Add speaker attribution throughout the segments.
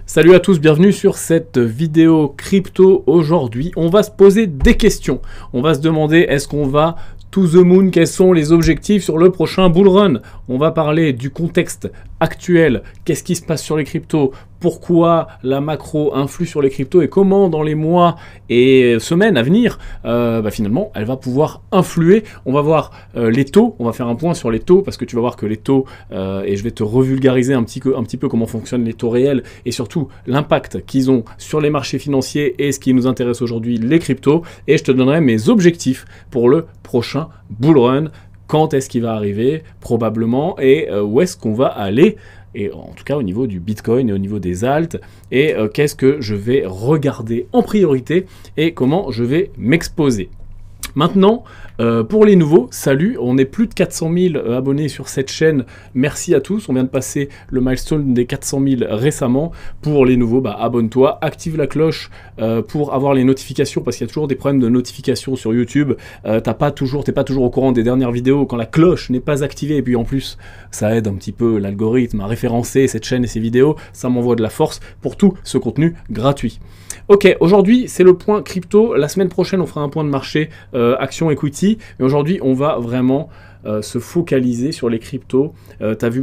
Speaker 1: Salut à tous, bienvenue sur cette vidéo crypto. Aujourd'hui, on va se poser des questions. On va se demander, est-ce qu'on va to the moon? Quels sont les objectifs sur le prochain bull run? On va parler du contexte actuel. Qu'est-ce qui se passe sur les cryptos? Pourquoi la macro influe sur les cryptos et comment dans les mois et semaines à venir, finalement, elle va pouvoir influer. On va voir les taux, on va faire un point sur les taux parce que tu vas voir que les taux, et je vais te revulgariser un petit peu comment fonctionnent les taux réels et surtout l'impact qu'ils ont sur les marchés financiers et ce qui nous intéresse aujourd'hui, les cryptos. Et je te donnerai mes objectifs pour le prochain bull run. Quand est-ce qu'il va arriver, probablement, et où est-ce qu'on va aller, et en tout cas au niveau du Bitcoin et au niveau des alts, et qu'est-ce que je vais regarder en priorité, et comment je vais m'exposer. Maintenant, pour les nouveaux, salut, on est plus de 400 000 abonnés sur cette chaîne, merci à tous, on vient de passer le milestone des 400 000 récemment. Pour les nouveaux, abonne-toi, active la cloche pour avoir les notifications, parce qu'il y a toujours des problèmes de notification sur YouTube, t'es pas toujours au courant des dernières vidéos quand la cloche n'est pas activée, et puis en plus, ça aide un petit peu l'algorithme à référencer cette chaîne et ces vidéos, ça m'envoie de la force pour tout ce contenu gratuit. Ok, aujourd'hui c'est le point crypto, la semaine prochaine on fera un point de marché action equity, mais aujourd'hui on va vraiment se focaliser sur les cryptos. Tu as vu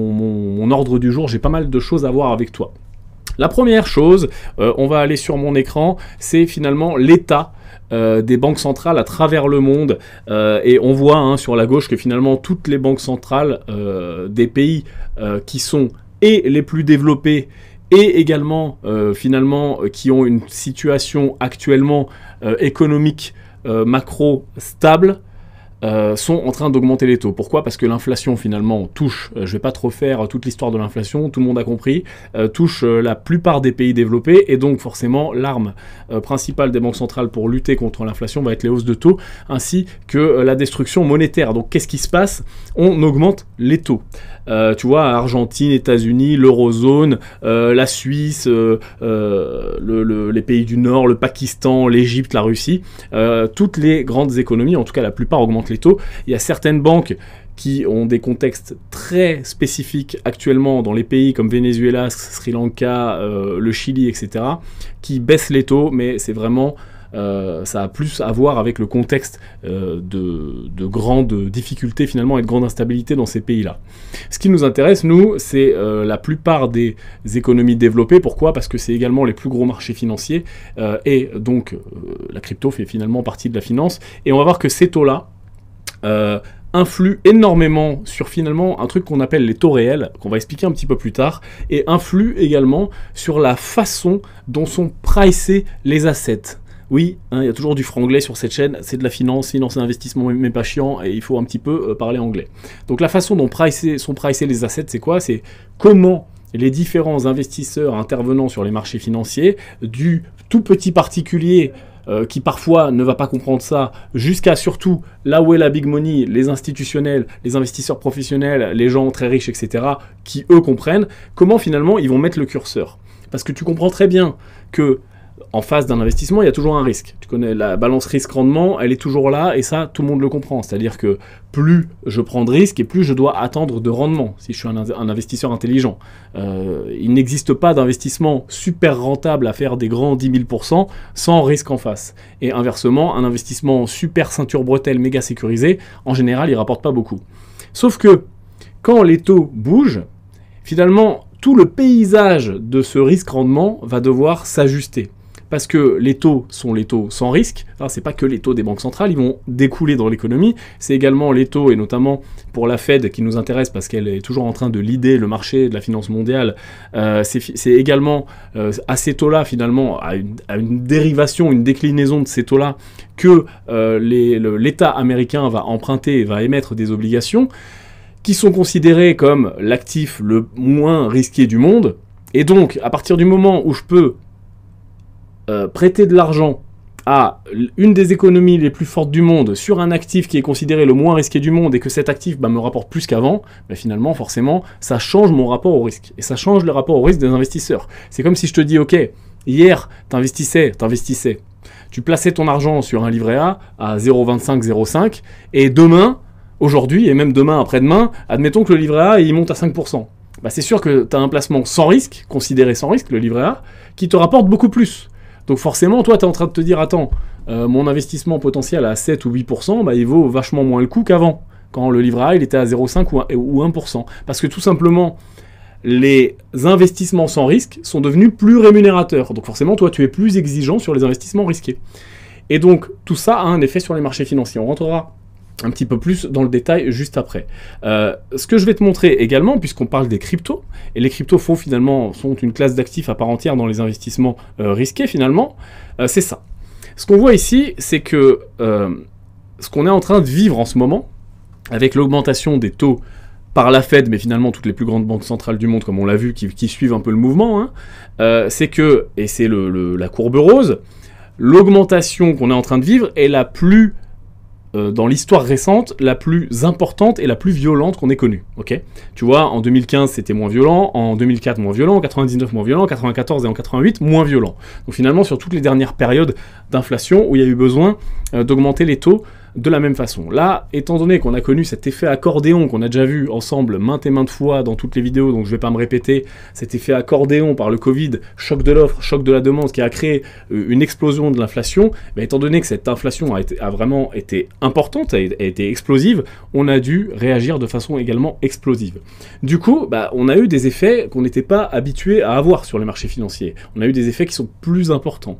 Speaker 1: mon ordre du jour, j'ai pas mal de choses à voir avec toi. La première chose, on va aller sur mon écran, c'est finalement l'état des banques centrales à travers le monde, et on voit sur la gauche que finalement toutes les banques centrales des pays qui sont et les plus développés et également finalement qui ont une situation actuellement économique macro stable, sont en train d'augmenter les taux. Pourquoi? Parce que l'inflation finalement touche, je ne vais pas trop faire toute l'histoire de l'inflation, tout le monde a compris, touche la plupart des pays développés, et donc forcément l'arme principale des banques centrales pour lutter contre l'inflation va être les hausses de taux, ainsi que la destruction monétaire. Donc qu'est-ce qui se passe? On augmente les taux. Tu vois, Argentine, États-Unis, l'Eurozone, la Suisse, les pays du Nord, le Pakistan, l'Égypte, la Russie, toutes les grandes économies, en tout cas la plupart, augmentent les taux. Il y a certaines banques qui ont des contextes très spécifiques actuellement dans les pays comme Venezuela, Sri Lanka, le Chili, etc., qui baissent les taux, mais c'est vraiment... ça a plus à voir avec le contexte de grandes difficultés finalement et de grande instabilité dans ces pays-là. Ce qui nous intéresse, nous, c'est la plupart des économies développées. Pourquoi? Parce que c'est également les plus gros marchés financiers, et donc la crypto fait finalement partie de la finance. Et on va voir que ces taux-là influent énormément sur finalement un truc qu'on appelle les taux réels, qu'on va expliquer un petit peu plus tard, et influent également sur la façon dont sont pricés les assets. Oui, il y a toujours du franglais sur cette chaîne, c'est de la finance et investissement, mais pas chiant, et il faut un petit peu parler anglais. Donc la façon dont sont pricés les assets, c'est quoi? C'est comment les différents investisseurs intervenant sur les marchés financiers, du tout petit particulier qui parfois ne va pas comprendre ça, jusqu'à surtout là où est la big money, les institutionnels, les investisseurs professionnels, les gens très riches, etc., qui eux comprennent, comment finalement ils vont mettre le curseur. Parce que tu comprends très bien que en face d'un investissement, il y a toujours un risque. Tu connais la balance risque-rendement, elle est toujours là, et ça, tout le monde le comprend. C'est-à-dire que plus je prends de risques, et plus je dois attendre de rendement, si je suis un investisseur intelligent. Il n'existe pas d'investissement super rentable à faire des grands 10 000% sans risque en face. Et inversement, un investissement super ceinture bretelle, méga sécurisé, en général, il ne rapporte pas beaucoup. Sauf que, quand les taux bougent, finalement, tout le paysage de ce risque-rendement va devoir s'ajuster. Parce que les taux sont les taux sans risque, c'est pas que les taux des banques centrales, ils vont découler dans l'économie, c'est également les taux, et notamment pour la Fed qui nous intéresse parce qu'elle est toujours en train de leader le marché de la finance mondiale, c'est également à ces taux-là finalement, à une dérivation, une déclinaison de ces taux-là, que l'État américain va emprunter et va émettre des obligations qui sont considérées comme l'actif le moins risqué du monde, et donc à partir du moment où je peux prêter de l'argent à une des économies les plus fortes du monde sur un actif qui est considéré le moins risqué du monde, et que cet actif me rapporte plus qu'avant, finalement, forcément, ça change mon rapport au risque. Et ça change le rapport au risque des investisseurs. C'est comme si je te dis, ok, hier, t'investissais, tu plaçais ton argent sur un livret A à 0,25, 0,5, et demain, aujourd'hui, et même demain, après-demain, admettons que le livret A, il monte à 5%. bah, c'est sûr que tu as un placement sans risque, considéré sans risque, le livret A, qui te rapporte beaucoup plus. Donc forcément, toi, tu es en train de te dire, attends, mon investissement potentiel à 7 ou 8%, bah, il vaut vachement moins le coup qu'avant, quand le livret A, il était à 0,5 ou 1%. Parce que tout simplement, les investissements sans risque sont devenus plus rémunérateurs. Donc forcément, toi, tu es plus exigeant sur les investissements risqués. Et donc, tout ça a un effet sur les marchés financiers. On rentrera un petit peu plus dans le détail juste après. Ce que je vais te montrer également, puisqu'on parle des cryptos, et les cryptos sont une classe d'actifs à part entière dans les investissements risqués finalement, c'est ça. Ce qu'on voit ici, c'est que ce qu'on est en train de vivre en ce moment, avec l'augmentation des taux par la Fed, mais finalement toutes les plus grandes banques centrales du monde, comme on l'a vu, qui suivent un peu le mouvement, hein, c'est que, et c'est la courbe rose, l'augmentation qu'on est en train de vivre est la plus dans l'histoire récente, la plus importante et la plus violente qu'on ait connue. Okay, tu vois, en 2015, c'était moins violent, en 2004, moins violent, en 99, moins violent, en 94 et en 88, moins violent. Donc finalement, sur toutes les dernières périodes d'inflation où il y a eu besoin d'augmenter les taux de la même façon. Là, étant donné qu'on a connu cet effet accordéon qu'on a déjà vu ensemble maintes et maintes fois dans toutes les vidéos, donc je ne vais pas me répéter, cet effet accordéon par le Covid, choc de l'offre, choc de la demande, qui a créé une explosion de l'inflation, étant donné que cette inflation a vraiment été importante, a été explosive, on a dû réagir de façon également explosive. Du coup, on a eu des effets qu'on n'était pas habitué à avoir sur les marchés financiers. On a eu des effets qui sont plus importants.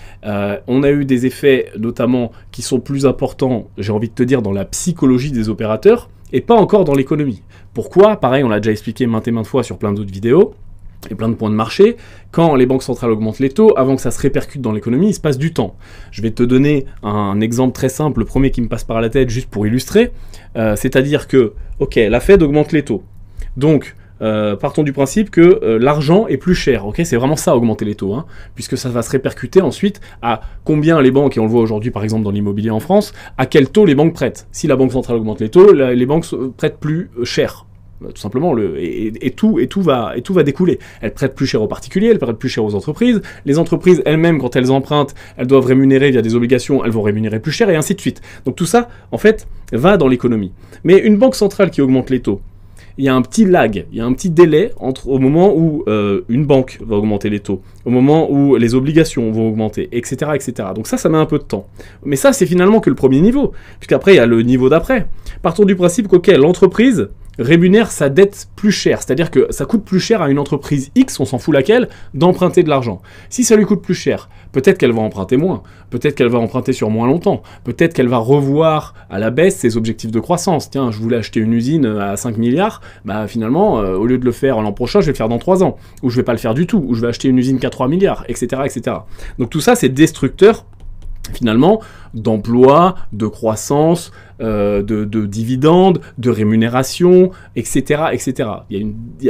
Speaker 1: On a eu des effets notamment qui sont plus importants, j'ai envie de te dire, dans la psychologie des opérateurs et pas encore dans l'économie. Pourquoi? Pareil, on l'a déjà expliqué maintes et maintes fois sur plein d'autres vidéos et plein de points de marché. Quand les banques centrales augmentent les taux, avant que ça se répercute dans l'économie, il se passe du temps. Je vais te donner un exemple très simple, le premier qui me passe par la tête juste pour illustrer. C'est-à-dire que, ok, la Fed augmente les taux. Donc, partons du principe que l'argent est plus cher, ok, c'est vraiment ça, augmenter les taux, hein, puisque ça va se répercuter ensuite à combien les banques, et on le voit aujourd'hui par exemple dans l'immobilier en France, à quel taux les banques prêtent. Si la banque centrale augmente les taux, les banques prêtent plus cher. Tout simplement, tout va découler. Elles prêtent plus cher aux particuliers, elles prêtent plus cher aux entreprises. Les entreprises elles-mêmes, quand elles empruntent, elles doivent rémunérer via des obligations, elles vont rémunérer plus cher, et ainsi de suite. Donc tout ça, en fait, va dans l'économie. Mais une banque centrale qui augmente les taux, il y a un petit lag, il y a un petit délai au moment où une banque va augmenter les taux, au moment où les obligations vont augmenter, etc., etc. Donc ça met un peu de temps. Mais ça, c'est finalement que le premier niveau, puisqu'après, il y a le niveau d'après. Partons du principe qu'ok, l'entreprise rémunère sa dette plus cher, c'est-à-dire que ça coûte plus cher à une entreprise X, on s'en fout laquelle, d'emprunter de l'argent. Si ça lui coûte plus cher, peut-être qu'elle va emprunter moins, peut-être qu'elle va emprunter sur moins longtemps, peut-être qu'elle va revoir à la baisse ses objectifs de croissance. Tiens, je voulais acheter une usine à 5 milliards, finalement, au lieu de le faire l'an prochain, je vais le faire dans 3 ans, ou je vais pas le faire du tout, ou je vais acheter une usine qu'à 3 milliards, etc., etc. Donc tout ça, c'est destructeur, finalement, d'emploi, de croissance, de dividendes, de rémunération, etc., etc. Il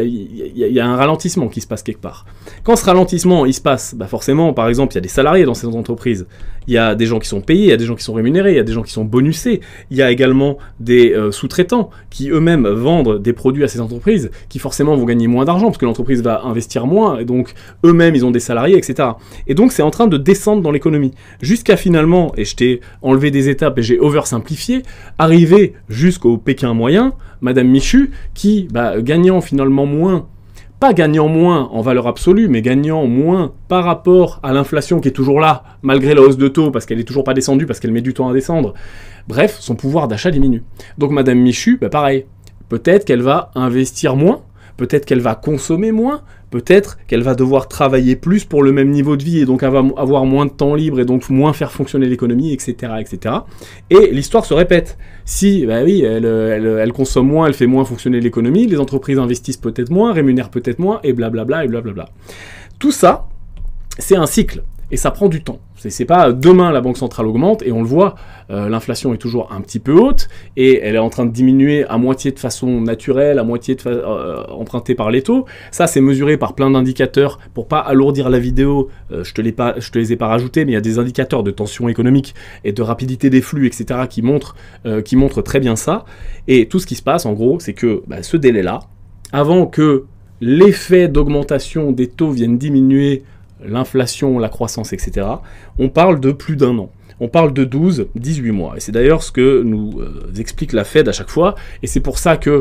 Speaker 1: y a un ralentissement qui se passe quelque part. Quand ce ralentissement, il se passe, forcément, par exemple, il y a des salariés dans ces entreprises, il y a des gens qui sont payés, il y a des gens qui sont rémunérés, il y a des gens qui sont bonusés, il y a également des sous-traitants qui eux-mêmes vendent des produits à ces entreprises, qui forcément vont gagner moins d'argent, parce que l'entreprise va investir moins, et donc eux-mêmes, ils ont des salariés, etc. Et donc, c'est en train de descendre dans l'économie, jusqu'à finalement, et je t'ai enlevé des étapes et j'ai oversimplifié, arriver jusqu'au Pékin moyen, Madame Michu, qui, gagnant finalement moins, pas gagnant moins en valeur absolue, mais gagnant moins par rapport à l'inflation qui est toujours là, malgré la hausse de taux, parce qu'elle n'est toujours pas descendue, parce qu'elle met du temps à descendre. Bref, son pouvoir d'achat diminue. Donc Madame Michu, pareil, peut-être qu'elle va investir moins, peut-être qu'elle va consommer moins, peut-être qu'elle va devoir travailler plus pour le même niveau de vie et donc elle va avoir moins de temps libre et donc moins faire fonctionner l'économie, etc., etc. Et l'histoire se répète. Si, elle consomme moins, elle fait moins fonctionner l'économie, les entreprises investissent peut-être moins, rémunèrent peut-être moins, et blablabla, et blablabla. Tout ça, c'est un cycle. Et ça prend du temps. C'est pas demain la Banque centrale augmente, et on le voit, l'inflation est toujours un petit peu haute, et elle est en train de diminuer à moitié de façon naturelle, à moitié empruntée par les taux. Ça, c'est mesuré par plein d'indicateurs. Pour pas alourdir la vidéo, je te les ai pas rajoutés, mais il y a des indicateurs de tension économique et de rapidité des flux, etc., qui montrent très bien ça. Et tout ce qui se passe, en gros, c'est que ce délai-là, avant que l'effet d'augmentation des taux vienne diminuer l'inflation, la croissance, etc., on parle de plus d'un an. On parle de 12, 18 mois. Et c'est d'ailleurs ce que nous explique la Fed à chaque fois. Et c'est pour ça que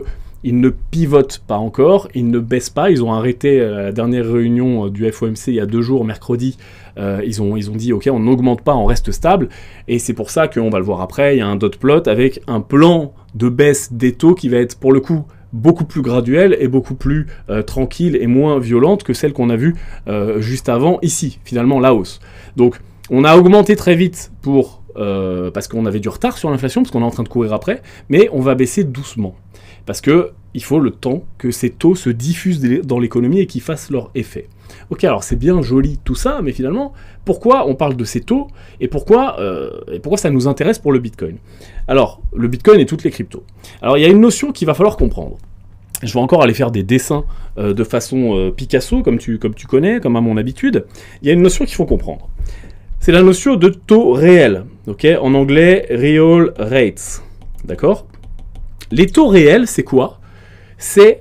Speaker 1: ils ne pivotent pas encore, ils ne baissent pas. Ils ont arrêté la dernière réunion du FOMC il y a 2 jours, mercredi. Ils ont dit, ok, on n'augmente pas, on reste stable. Et c'est pour ça qu'on va le voir après, il y a un dot plot avec un plan de baisse des taux qui va être pour le coup beaucoup plus graduelle et beaucoup plus tranquille et moins violente que celle qu'on a vue juste avant ici, finalement la hausse. Donc on a augmenté très vite parce qu'on avait du retard sur l'inflation, parce qu'on est en train de courir après, mais on va baisser doucement. Parce qu'il faut le temps que ces taux se diffusent dans l'économie et qu'ils fassent leur effet. Ok, alors c'est bien joli tout ça, mais finalement, pourquoi on parle de ces taux et pourquoi ça nous intéresse pour le Bitcoin? Alors, le Bitcoin et toutes les cryptos. Alors, il y a une notion qu'il va falloir comprendre. Je vais encore aller faire des dessins de façon Picasso, comme tu connais, comme à mon habitude. Il y a une notion qu'il faut comprendre. C'est la notion de taux réel. Ok, en anglais, real rates. D'accord? Les taux réels, c'est quoi? C'est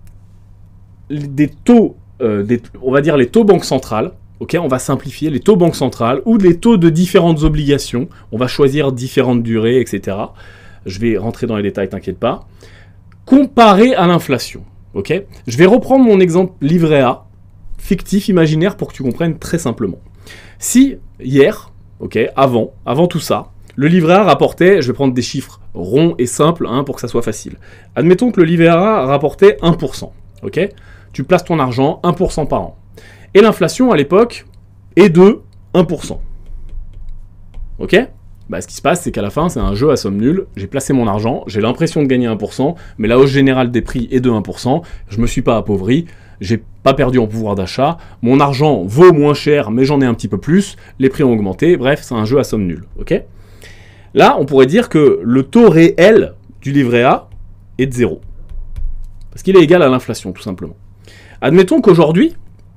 Speaker 1: des taux, on va dire les taux banque centrale. Ok, on va simplifier les taux banque centrale ou les taux de différentes obligations. On va choisir différentes durées, etc. Je vais rentrer dans les détails, t'inquiète pas. Comparé à l'inflation. Ok, je vais reprendre mon exemple livret A, fictif, imaginaire, pour que tu comprennes très simplement. Si hier, ok, avant tout ça, le livret A rapportait, je vais prendre des chiffres ronds et simples pour que ça soit facile. Admettons que le livret A rapportait 1%. Ok, tu places ton argent 1% par an. Et l'inflation à l'époque est de 1%. Ok, ce qui se passe, c'est qu'à la fin, c'est un jeu à somme nulle. J'ai placé mon argent, j'ai l'impression de gagner 1%, mais la hausse générale des prix est de 1%. Je ne me suis pas appauvri, j'ai pas perdu en pouvoir d'achat. Mon argent vaut moins cher, mais j'en ai un petit peu plus. Les prix ont augmenté. Bref, c'est un jeu à somme nulle. Ok ? Là, on pourrait dire que le taux réel du livret A est de 0. Parce qu'il est égal à l'inflation, tout simplement. Admettons qu'aujourd'hui,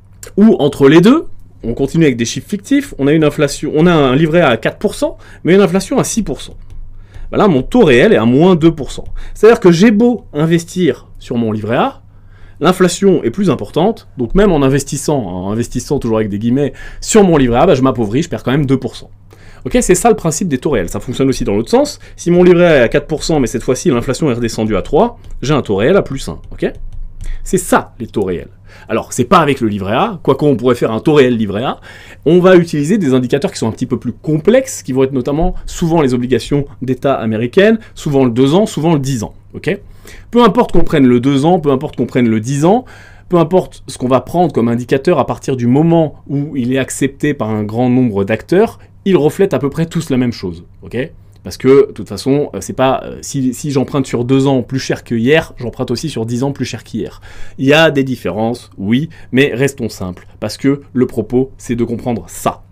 Speaker 1: ou entre les deux, on continue avec des chiffres fictifs, on a une inflation, on a un livret A à 4%, mais une inflation à 6%. Là, mon taux réel est à moins 2%. C'est-à-dire que j'ai beau investir sur mon livret A, l'inflation est plus importante, donc même en investissant toujours avec des guillemets sur mon livret A, je m'appauvris, je perds quand même 2%. Ok, c'est ça le principe des taux réels. Ça fonctionne aussi dans l'autre sens. Si mon livret A est à 4%, mais cette fois-ci l'inflation est redescendue à 3%, j'ai un taux réel à plus 1. Ok ? C'est ça les taux réels. Alors, c'est pas avec le livret A, quoique on pourrait faire un taux réel livret A, on va utiliser des indicateurs qui sont un petit peu plus complexes, qui vont être notamment souvent les obligations d'État américaines, souvent le 2 ans, souvent le 10 ans. Ok ? Peu importe qu'on prenne le 2 ans, peu importe qu'on prenne le 10 ans, peu importe ce qu'on va prendre comme indicateur à partir du moment où il est accepté par un grand nombre d'acteurs, ils reflètent à peu près tous la même chose. Ok ? Parce que, de toute façon, c'est pas si j'emprunte sur 2 ans plus cher que hier, j'emprunte aussi sur 10 ans plus cher qu'hier. Il y a des différences, oui, mais restons simples, parce que le propos, c'est de comprendre ça.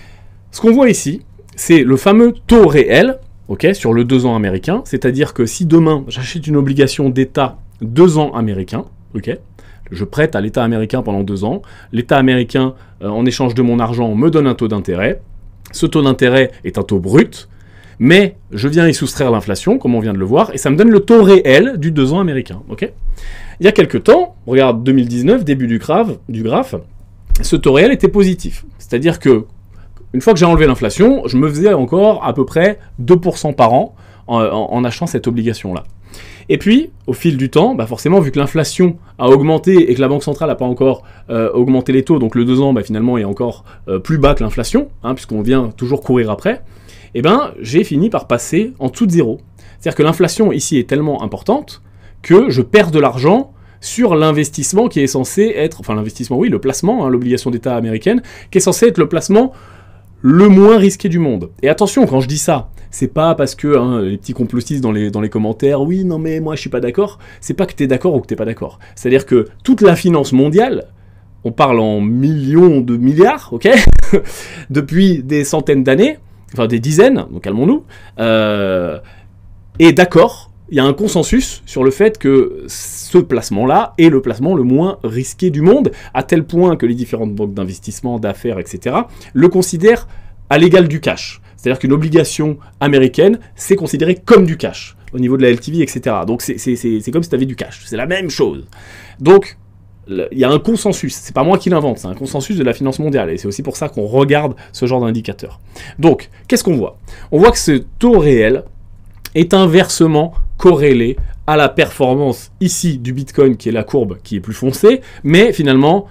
Speaker 1: Ce qu'on voit ici, c'est le fameux taux réel, ok, sur le 2 ans américain, c'est-à-dire que si demain, j'achète une obligation d'État 2 ans américain, ok, je prête à l'État américain pendant 2 ans, l'État américain, en échange de mon argent, me donne un taux d'intérêt, ce taux d'intérêt est un taux brut, mais je viens y soustraire l'inflation, comme on vient de le voir, et ça me donne le taux réel du 2 ans américain. Okay, il y a quelques temps, regarde 2019, début du graphe, ce taux réel était positif. C'est-à-dire que, une fois que j'ai enlevé l'inflation, je me faisais encore à peu près 2% par an en achetant cette obligation-là. Et puis, au fil du temps, forcément, vu que l'inflation a augmenté et que la Banque centrale n'a pas encore augmenté les taux, donc le 2 ans, finalement, est encore plus bas que l'inflation, puisqu'on vient toujours courir après, j'ai fini par passer en dessous de 0. C'est-à-dire que l'inflation ici est tellement importante que je perds de l'argent sur l'investissement qui est censé être, enfin l'investissement, oui, le placement, l'obligation d'État américaine, qui est censé être le placement le moins risqué du monde. Et attention, quand je dis ça, c'est pas parce que les petits complotistes dans les commentaires, oui, non mais moi je suis pas d'accord, c'est pas que t'es d'accord ou que t'es pas d'accord. C'est-à-dire que toute la finance mondiale, on parle en millions de milliards, ok, depuis des centaines d'années, enfin des dizaines, donc calmons-nous, et d'accord, il y a un consensus sur le fait que ce placement-là est le placement le moins risqué du monde, à tel point que les différentes banques d'investissement, d'affaires, etc., le considèrent à l'égal du cash. C'est-à-dire qu'une obligation américaine, c'est considéré comme du cash, au niveau de la LTV, etc. Donc c'est comme si tu avais du cash, c'est la même chose. Donc, il y a un consensus, c'est pas moi qui l'invente, c'est un consensus de la finance mondiale, et c'est aussi pour ça qu'on regarde ce genre d'indicateurs. Donc, qu'est-ce qu'on voit ? On voit que ce taux réel est inversement corrélé à la performance ici du Bitcoin, qui est la courbe qui est plus foncée, mais finalement,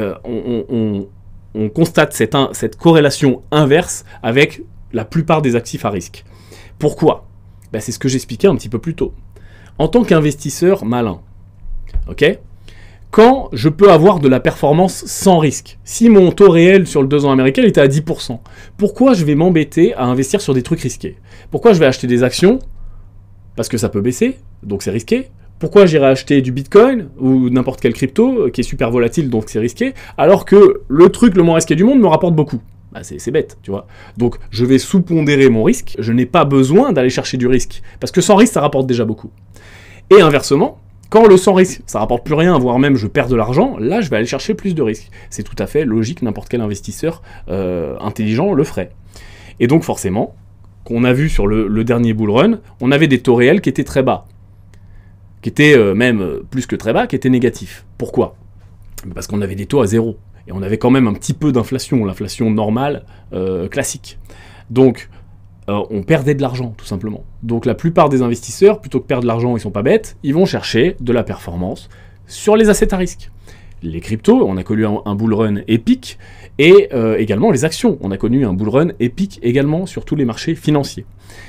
Speaker 1: on constate cette corrélation inverse avec la plupart des actifs à risque. Pourquoi? Ben, c'est ce que j'expliquais un petit peu plus tôt. En tant qu'investisseur malin, ok, quand je peux avoir de la performance sans risque, si mon taux réel sur le 2 ans américain était à 10%, pourquoi je vais m'embêter à investir sur des trucs risqués? Pourquoi je vais acheter des actions? Parce que ça peut baisser, donc c'est risqué. Pourquoi j'irai acheter du Bitcoin ou n'importe quelle crypto qui est super volatile, donc c'est risqué, alors que le truc le moins risqué du monde me rapporte beaucoup? Bah c'est bête, tu vois. Donc je vais sous-pondérer mon risque, je n'ai pas besoin d'aller chercher du risque, parce que sans risque, ça rapporte déjà beaucoup. Et inversement, quand le sans risque, ça rapporte plus rien, voire même je perds de l'argent, là je vais aller chercher plus de risques. C'est tout à fait logique, n'importe quel investisseur intelligent le ferait. Et donc forcément, qu'on a vu sur le dernier bull run, on avait des taux réels qui étaient très bas. Qui étaient même plus que très bas, qui étaient négatifs. Pourquoi? Parce qu'on avait des taux à zéro. Et on avait quand même un petit peu d'inflation, l'inflation normale, classique. Donc, on perdait de l'argent, tout simplement. Donc la plupart des investisseurs, plutôt que perdre de l'argent, ils sont pas bêtes, ils vont chercher de la performance sur les assets à risque. Les cryptos, on a connu un bull run épique, et également les actions. On a connu un bull run épique également sur tous les marchés financiers.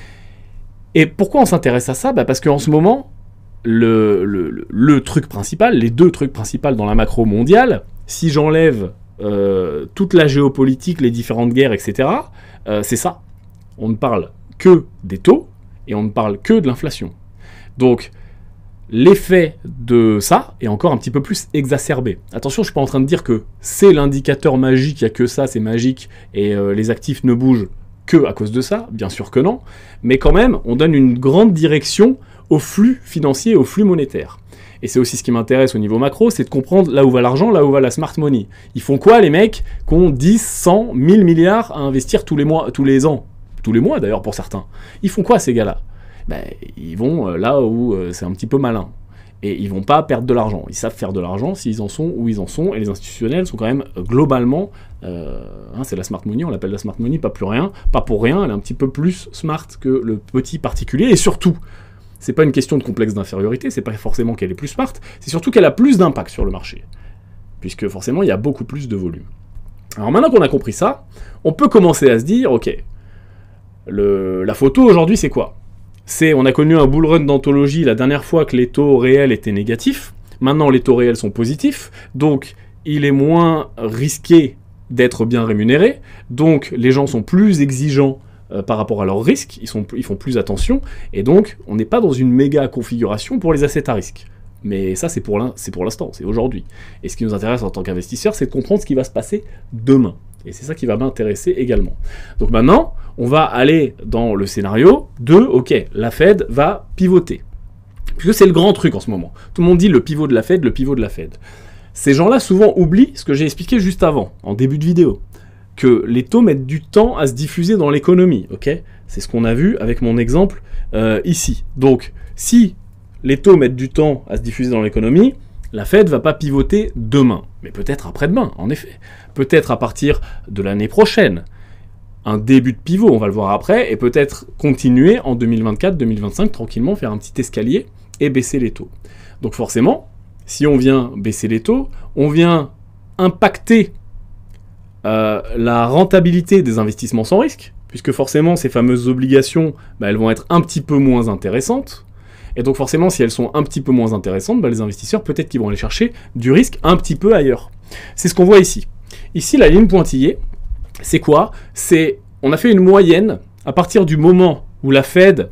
Speaker 1: Et pourquoi on s'intéresse à ça? Bah parce qu'en ce moment, le truc principal, les deux trucs principaux dans la macro mondiale, si j'enlève toute la géopolitique, les différentes guerres, etc., c'est ça. On ne parle que des taux et on ne parle que de l'inflation. Donc, l'effet de ça est encore un petit peu plus exacerbé. Attention, je ne suis pas en train de dire que c'est l'indicateur magique, il n'y a que ça, c'est magique, et les actifs ne bougent que à cause de ça, bien sûr que non, mais quand même, on donne une grande direction au flux financier, au flux monétaire. Et c'est aussi ce qui m'intéresse au niveau macro, c'est de comprendre là où va l'argent, là où va la smart money. Ils font quoi les mecs qui ont 10, 100, 1000 milliards à investir tous les mois, tous les ans? Tous les mois d'ailleurs pour certains. Ils font quoi ces gars-là? Ben, ils vont là où c'est un petit peu malin. Et ils vont pas perdre de l'argent. Ils savent faire de l'argent s'ils en sont où ils en sont. Et les institutionnels sont quand même globalement... c'est la smart money, on l'appelle la smart money, pas plus rien. Pas pour rien, elle est un petit peu plus smart que le petit particulier. Et surtout, c'est pas une question de complexe d'infériorité, c'est pas forcément qu'elle est plus smart, c'est surtout qu'elle a plus d'impact sur le marché. Puisque forcément, il y a beaucoup plus de volume. Alors maintenant qu'on a compris ça, on peut commencer à se dire, ok, la photo aujourd'hui c'est quoi? On a connu un bull run d'anthologie la dernière fois que les taux réels étaient négatifs, maintenant les taux réels sont positifs, donc il est moins risqué d'être bien rémunéré, donc les gens sont plus exigeants par rapport à leurs risques, ils font plus attention, et donc on n'est pas dans une méga configuration pour les assets à risque. Mais ça c'est pour l'instant, c'est aujourd'hui. Et ce qui nous intéresse en tant qu'investisseur, c'est de comprendre ce qui va se passer demain. Et c'est ça qui va m'intéresser également. Donc maintenant, on va aller dans le scénario de, ok, la Fed va pivoter. Puisque c'est le grand truc en ce moment. Tout le monde dit le pivot de la Fed, le pivot de la Fed. Ces gens-là souvent oublient ce que j'ai expliqué juste avant, en début de vidéo. Que les taux mettent du temps à se diffuser dans l'économie, ok? C'est ce qu'on a vu avec mon exemple ici. Donc, si les taux mettent du temps à se diffuser dans l'économie, la Fed va pas pivoter demain, mais peut-être après-demain, en effet. Peut-être à partir de l'année prochaine. Un début de pivot, on va le voir après, et peut-être continuer en 2024-2025, tranquillement, faire un petit escalier et baisser les taux. Donc forcément, si on vient baisser les taux, on vient impacter la rentabilité des investissements sans risque, puisque forcément, ces fameuses obligations, elles vont être un petit peu moins intéressantes. Et donc forcément, si elles sont un petit peu moins intéressantes, les investisseurs, peut-être qu'ils vont aller chercher du risque un petit peu ailleurs. C'est ce qu'on voit ici. Ici, la ligne pointillée, c'est quoi? On a fait une moyenne à partir du moment où la Fed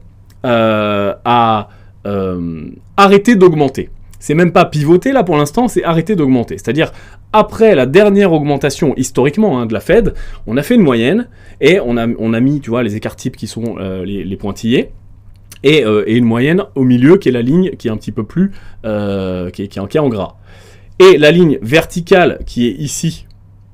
Speaker 1: a arrêté d'augmenter. C'est même pas pivoter là pour l'instant, c'est arrêter d'augmenter. C'est-à-dire, après la dernière augmentation historiquement de la Fed, on a fait une moyenne et on a mis, tu vois, les écarts types qui sont les pointillés. Et une moyenne au milieu qui est la ligne qui est un petit peu plus qui est en gras. Et la ligne verticale qui est ici,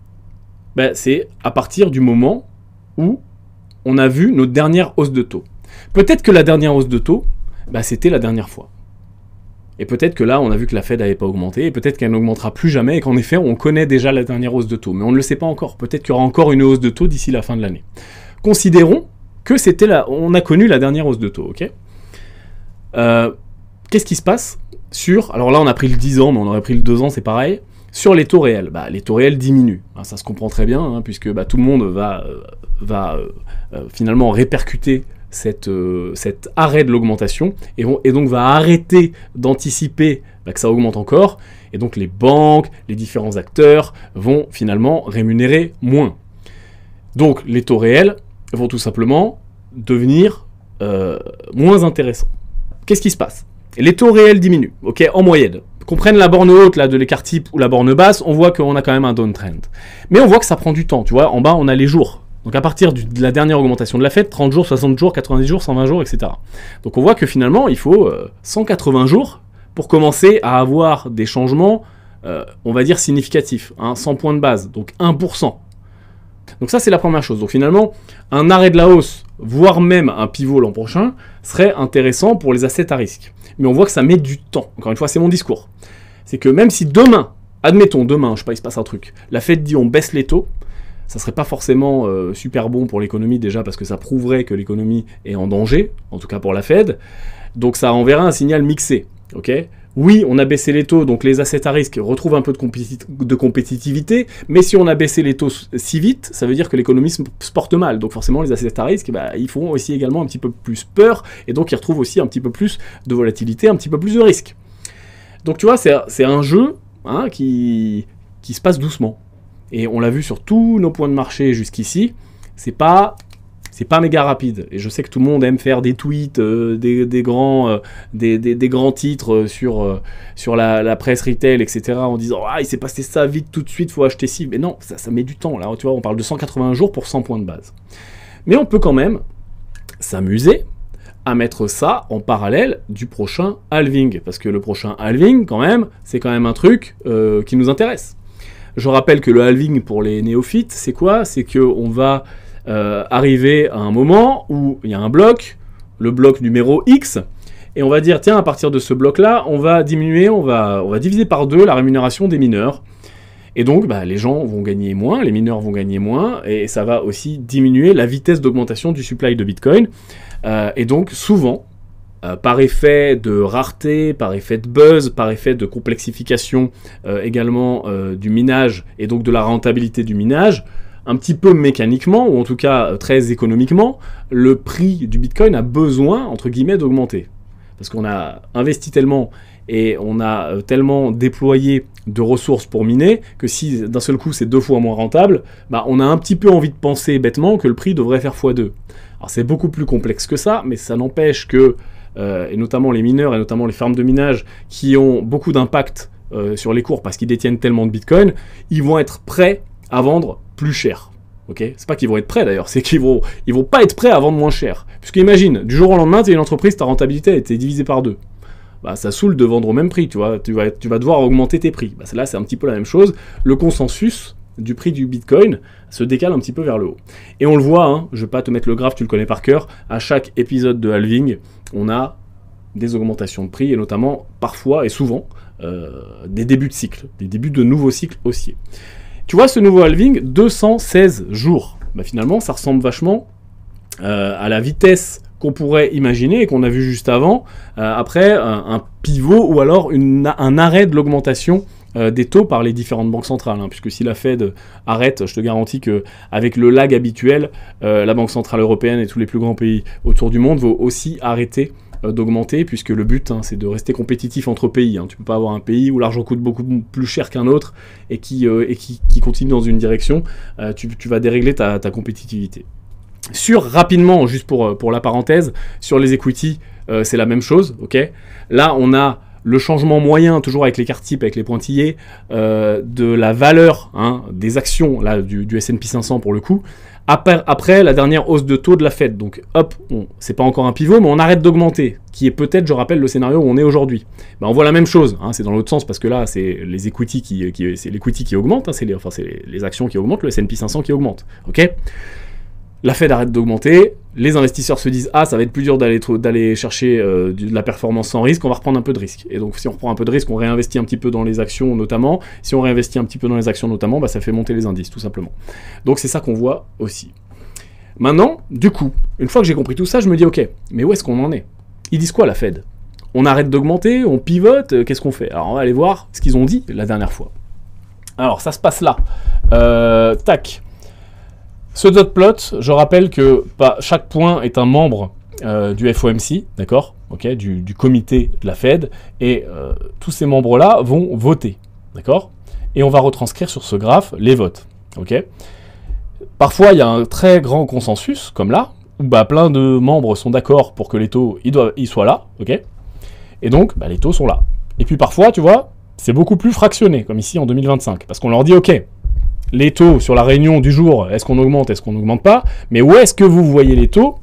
Speaker 1: c'est à partir du moment où on a vu notre dernière hausse de taux. Peut-être que la dernière hausse de taux, c'était la dernière fois. Et peut-être que là, on a vu que la Fed n'avait pas augmenté, et peut-être qu'elle n'augmentera plus jamais, et qu'en effet, on connaît déjà la dernière hausse de taux. Mais on ne le sait pas encore. Peut-être qu'il y aura encore une hausse de taux d'ici la fin de l'année. Considérons que on a connu la dernière hausse de taux, ok? Qu'est-ce qui se passe sur... Alors là, on a pris le 10 ans, mais on aurait pris le 2 ans, c'est pareil. Sur les taux réels, les taux réels diminuent. Ça se comprend très bien, hein, puisque tout le monde va finalement répercuter cet arrêt de l'augmentation, et donc va arrêter d'anticiper que ça augmente encore, et donc les banques, les différents acteurs vont finalement rémunérer moins. Donc les taux réels vont tout simplement devenir moins intéressants. Qu'est-ce qui se passe? Les taux réels diminuent, ok, en moyenne. Qu'on prenne la borne haute là, de l'écart type ou la borne basse, on voit qu'on a quand même un downtrend. Mais on voit que ça prend du temps, tu vois, en bas on a les jours. Donc à partir de la dernière augmentation de la Fed, 30 jours, 60 jours, 90 jours, 120 jours, etc. Donc on voit que finalement il faut 180 jours pour commencer à avoir des changements, on va dire significatifs, 100 points de base, donc 1%. Donc ça c'est la première chose. Donc finalement, un arrêt de la hausse, voire même un pivot l'an prochain, serait intéressant pour les assets à risque. Mais on voit que ça met du temps. Encore une fois, c'est mon discours. C'est que même si demain, admettons demain, je sais pas, il se passe un truc, la Fed dit on baisse les taux, ça serait pas forcément super bon pour l'économie déjà parce que ça prouverait que l'économie est en danger, en tout cas pour la Fed. Donc ça enverra un signal mixé. Ok ? Oui, on a baissé les taux, donc les assets à risque retrouvent un peu de compétitivité, mais si on a baissé les taux si vite, ça veut dire que l'économie se porte mal. Donc forcément, les assets à risque, ils font aussi également un petit peu plus peur, et donc ils retrouvent aussi un petit peu plus de volatilité, un petit peu plus de risque. Donc tu vois, c'est un jeu qui se passe doucement. Et on l'a vu sur tous nos points de marché jusqu'ici, c'est pas méga rapide. Et je sais que tout le monde aime faire des tweets, des grands titres sur la presse retail, etc. en disant « Ah, il s'est passé ça vite, tout de suite, faut acheter ci. » Mais non, ça met du temps. Là, tu vois, on parle de 180 jours pour 100 points de base. Mais on peut quand même s'amuser à mettre ça en parallèle du prochain halving. Parce que le prochain halving, quand même, c'est quand même un truc qui nous intéresse. Je rappelle que le halving pour les néophytes, c'est quoi? C'est qu'on va arriver à un moment où il y a un bloc, le bloc numéro X, et on va dire, tiens, à partir de ce bloc-là, on va diminuer, on va diviser par 2 la rémunération des mineurs. Et donc, les gens vont gagner moins, les mineurs vont gagner moins, et ça va aussi diminuer la vitesse d'augmentation du supply de Bitcoin. Et donc, souvent, par effet de rareté, par effet de buzz, par effet de complexification également du minage, et donc de la rentabilité du minage, un petit peu mécaniquement, ou en tout cas très économiquement, le prix du Bitcoin a besoin, entre guillemets, d'augmenter. Parce qu'on a investi tellement et on a tellement déployé de ressources pour miner que si d'un seul coup c'est 2 fois moins rentable, on a un petit peu envie de penser bêtement que le prix devrait faire x2. Alors c'est beaucoup plus complexe que ça, mais ça n'empêche que, et notamment les mineurs et notamment les fermes de minage qui ont beaucoup d'impact sur les cours parce qu'ils détiennent tellement de Bitcoin, ils vont être prêts à vendre plus cher. Okay, c'est pas qu'ils vont être prêts d'ailleurs, c'est qu'ils vont pas être prêts à vendre moins cher. Puisqu'imagine, du jour au lendemain, tu es une entreprise, ta rentabilité a été divisée par 2. Ça saoule de vendre au même prix, tu vois, tu vas devoir augmenter tes prix. Là, c'est un petit peu la même chose. Le consensus du prix du Bitcoin se décale un petit peu vers le haut. Et on le voit, je vais pas te mettre le graphe, tu le connais par cœur, à chaque épisode de halving, on a des augmentations de prix, et notamment, parfois et souvent, des débuts de cycle, des débuts de nouveaux cycles haussiers. Tu vois, ce nouveau halving, 216 jours. Finalement, ça ressemble vachement à la vitesse qu'on pourrait imaginer et qu'on a vu juste avant, après un pivot ou alors un arrêt de l'augmentation des taux par les différentes banques centrales. Puisque si la Fed arrête, je te garantis qu'avec le lag habituel, la Banque Centrale Européenne et tous les plus grands pays autour du monde vont aussi arrêter d'augmenter, puisque le but c'est de rester compétitif entre pays. Tu peux pas avoir un pays où l'argent coûte beaucoup plus cher qu'un autre et qui continue dans une direction. Tu vas dérégler ta compétitivité. Rapidement, juste pour la parenthèse, sur les equity, c'est la même chose. Okay, là, on a le changement moyen, toujours avec l'écart type, avec les pointillés, de la valeur des actions là, du S&P 500 pour le coup, après la dernière hausse de taux de la Fed. Donc hop, c'est pas encore un pivot, mais on arrête d'augmenter, qui est peut-être, je rappelle, le scénario où on est aujourd'hui. On voit la même chose, c'est dans l'autre sens, parce que là, c'est les equity c'est l'equity qui augmente, c'est les actions qui augmentent, le S&P 500 qui augmente. Ok, la Fed arrête d'augmenter, les investisseurs se disent « Ah, ça va être plus dur d'aller chercher de la performance sans risque, on va reprendre un peu de risque. » Et donc, si on reprend un peu de risque, on réinvestit un petit peu dans les actions notamment. Si on réinvestit un petit peu dans les actions notamment, ça fait monter les indices, tout simplement. Donc, c'est ça qu'on voit aussi. Maintenant, du coup, une fois que j'ai compris tout ça, je me dis « Ok, mais où est-ce qu'on en est ? Ils disent quoi, la Fed ? On arrête d'augmenter, on pivote, qu'est-ce qu'on fait? Alors on va aller voir ce qu'ils ont dit la dernière fois. Alors ça se passe là. Tac. Ce dot plot, je rappelle que chaque point est un membre du FOMC, d'accord, okay, du comité de la Fed, et tous ces membres-là vont voter, d'accord, et on va retranscrire sur ce graphe les votes, ok. Parfois, il y a un très grand consensus, comme là, où plein de membres sont d'accord pour que les taux ils soient là, ok, et donc les taux sont là. Et puis parfois, tu vois, c'est beaucoup plus fractionné, comme ici en 2025, parce qu'on leur dit, ok, les taux sur la réunion du jour, est-ce qu'on augmente, est-ce qu'on n'augmente pas, mais où est-ce que vous voyez les taux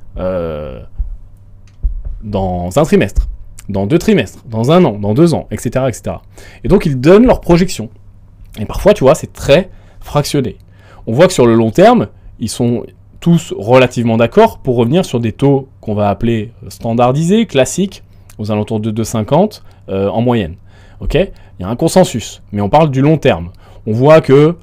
Speaker 1: dans un trimestre, dans 2 trimestres, dans 1 an, dans 2 ans, etc., etc. Et donc, ils donnent leurs projections. Et parfois, tu vois, c'est très fractionné. On voit que sur le long terme, ils sont tous relativement d'accord pour revenir sur des taux qu'on va appeler standardisés, classiques, aux alentours de 2,50 en moyenne. Ok ? Il y a un consensus, mais on parle du long terme. On voit que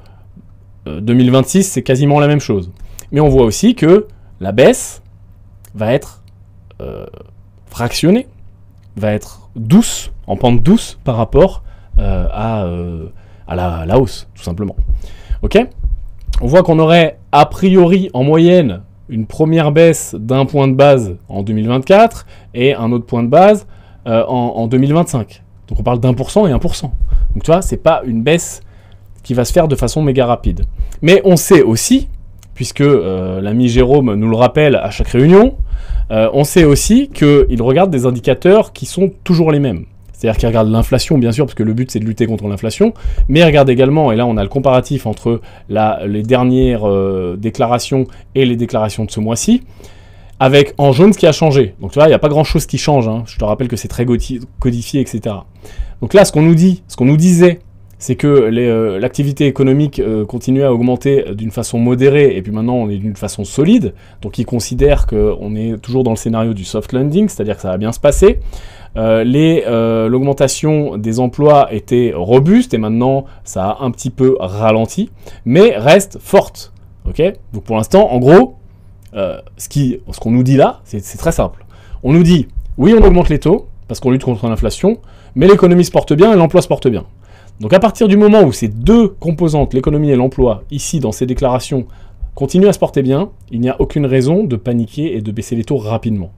Speaker 1: 2026, c'est quasiment la même chose. Mais on voit aussi que la baisse va être fractionnée, va être douce, en pente douce par rapport à la hausse, tout simplement. Ok ? On voit qu'on aurait a priori en moyenne une première baisse d'1 point de base en 2024 et un autre point de base en 2025. Donc on parle d'1% et 1%. Donc tu vois, c'est pas une baisse qui va se faire de façon méga rapide. Mais on sait aussi, puisque l'ami Jérôme nous le rappelle à chaque réunion, on sait aussi qu'il regarde des indicateurs qui sont toujours les mêmes. C'est-à-dire qu'il regarde l'inflation, bien sûr, parce que le but c'est de lutter contre l'inflation, mais il regarde également, et là on a le comparatif entre les dernières déclarations et les déclarations de ce mois-ci, avec en jaune ce qui a changé. Donc tu vois, il n'y a pas grand-chose qui change, hein. Je te rappelle que c'est très codifié, etc. Donc là, ce qu'on nous disait, c'est que l'activité économique continuait à augmenter d'une façon modérée, et puis maintenant on est d'une façon solide, donc ils considèrent qu'on est toujours dans le scénario du soft landing, c'est-à-dire que ça va bien se passer. L'augmentation des emplois était robuste, et maintenant ça a un petit peu ralenti, mais reste forte. Okay, donc pour l'instant, en gros, ce qu'on nous dit là, c'est très simple. On nous dit, oui, on augmente les taux, parce qu'on lutte contre l'inflation, mais l'économie se porte bien et l'emploi se porte bien. Donc à partir du moment où ces deux composantes, l'économie et l'emploi, ici dans ces déclarations, continuent à se porter bien, il n'y a aucune raison de paniquer et de baisser les taux rapidement.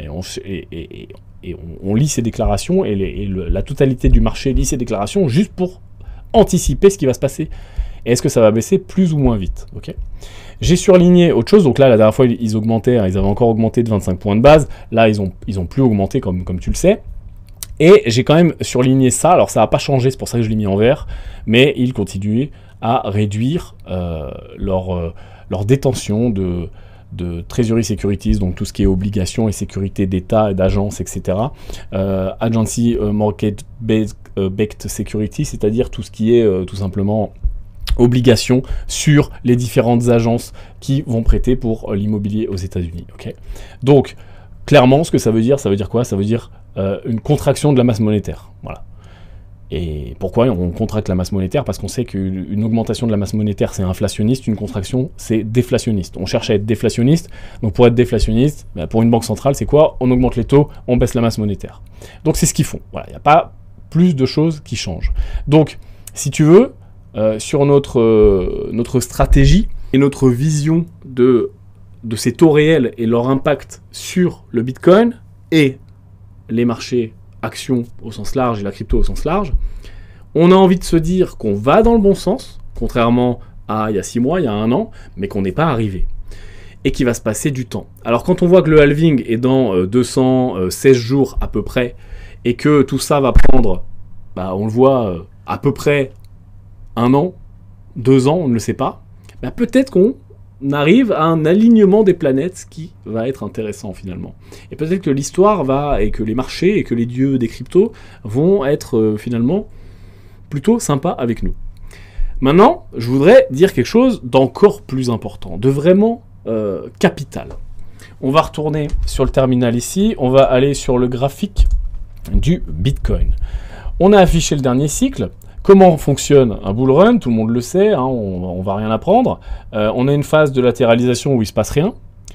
Speaker 1: Et on lit ces déclarations, et la totalité du marché lit ces déclarations juste pour anticiper ce qui va se passer. Et est-ce que ça va baisser plus ou moins vite, okay. J'ai surligné autre chose, donc là la dernière fois ils augmentaient, ils avaient encore augmenté de 25 points de base, là ils ont plus augmenté comme tu le sais. Et j'ai quand même surligné ça, alors ça n'a pas changé, c'est pour ça que je l'ai mis en vert, mais ils continuent à réduire leur détention de Treasury Securities, donc tout ce qui est obligations et sécurité d'État et d'agences, etc. Agency Market Backed Security, c'est-à-dire tout ce qui est tout simplement obligations sur les différentes agences qui vont prêter pour l'immobilier aux États-Unis. Okay. Donc, clairement, ce que ça veut dire quoi? Ça veut dire une contraction de la masse monétaire. Voilà. Et pourquoi on contracte la masse monétaire? Parce qu'on sait qu'une augmentation de la masse monétaire, c'est inflationniste, une contraction, c'est déflationniste. On cherche à être déflationniste, donc pour être déflationniste, pour une banque centrale, c'est quoi? On augmente les taux, on baisse la masse monétaire. Donc c'est ce qu'ils font. Voilà, il n'y a pas plus de choses qui changent. Donc, si tu veux, sur notre stratégie et notre vision de ces taux réels et leur impact sur le Bitcoin et les marchés actions au sens large et la crypto au sens large, on a envie de se dire qu'on va dans le bon sens, contrairement à il y a 6 mois, il y a 1 an, mais qu'on n'est pas arrivé. Et qu'il va se passer du temps. Alors quand on voit que le halving est dans 216 jours à peu près, et que tout ça va prendre, on le voit, à peu près 1 an, 2 ans, on ne le sait pas, peut-être qu'on arrive à un alignement des planètes, ce qui va être intéressant finalement. Et peut-être que l'histoire et que les marchés et que les dieux des cryptos vont être finalement plutôt sympas avec nous. Maintenant, je voudrais dire quelque chose d'encore plus important, de vraiment capital. On va retourner sur le terminal ici, on va aller sur le graphique du Bitcoin. On a affiché le dernier cycle. Comment fonctionne un bull run? Tout le monde le sait, hein, on va rien apprendre. On a une phase de latéralisation où il ne se passe rien.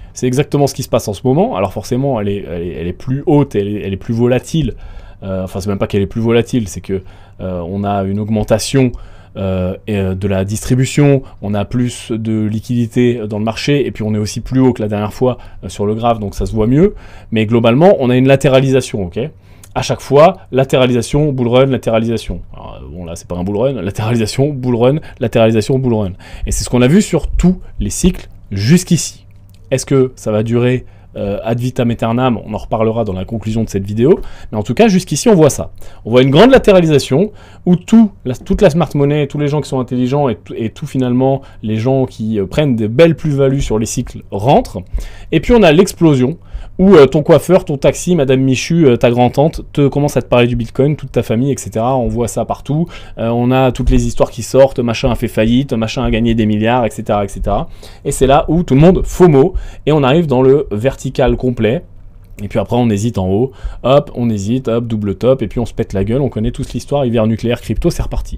Speaker 1: c'est exactement ce qui se passe en ce moment. Alors forcément, elle est plus haute, elle est plus volatile. Enfin, c'est même pas qu'elle est plus volatile, c'est que on a une augmentation de la distribution, on a plus de liquidité dans le marché, et puis on est aussi plus haut que la dernière fois sur le graphe, donc ça se voit mieux. Mais globalement, on a une latéralisation, ok ? À chaque fois, latéralisation, bull run, latéralisation. Alors, bon, là, c'est pas un bull run, latéralisation, bull run, latéralisation, bull run. Et c'est ce qu'on a vu sur tous les cycles jusqu'ici. Est-ce que ça va durer ad vitam aeternam? On en reparlera dans la conclusion de cette vidéo. Mais en tout cas, jusqu'ici, on voit ça. On voit une grande latéralisation où toute la smart money, tous les gens qui sont intelligents et tout finalement, les gens qui prennent de belles plus-values sur les cycles rentrent. Et puis, on a l'explosion où ton coiffeur, ton taxi, Madame Michu, ta grand-tante, te commence à te parler du Bitcoin, toute ta famille, etc. On voit ça partout. On a toutes les histoires qui sortent, machin a fait faillite, machin a gagné des milliards, etc. etc. Et c'est là où tout le monde FOMO, et on arrive dans le vertical complet. Et puis après, on hésite en haut, hop, on hésite, hop, double top, et puis on se pète la gueule. On connaît tous l'histoire, hiver nucléaire, crypto, c'est reparti.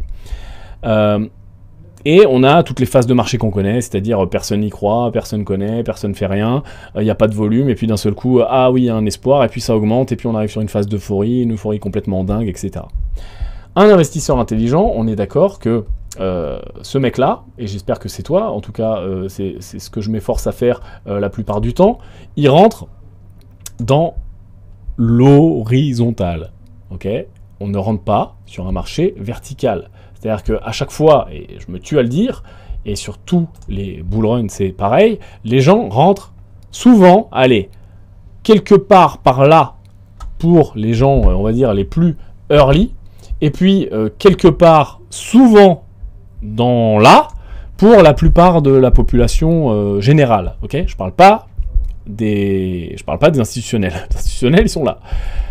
Speaker 1: Et on a toutes les phases de marché qu'on connaît, c'est-à-dire personne n'y croit, personne connaît, personne fait rien, il n'y a pas de volume, et puis d'un seul coup, ah oui, il y a un espoir, et puis ça augmente, et puis on arrive sur une phase d'euphorie, une euphorie complètement dingue, etc. Un investisseur intelligent, on est d'accord que ce mec-là, et j'espère que c'est toi, en tout cas c'est ce que je m'efforce à faire la plupart du temps, il rentre dans l'horizontale, ok ? On ne rentre pas sur un marché vertical. C'est-à-dire qu'à chaque fois, et je me tue à le dire, et sur tous les bull runs c'est pareil, les gens rentrent souvent, allez, quelque part par là pour les gens, on va dire, les plus early, et puis quelque part, souvent dans là, pour la plupart de la population générale. Ok ? Je parle pas des institutionnels. Les institutionnels, ils sont là.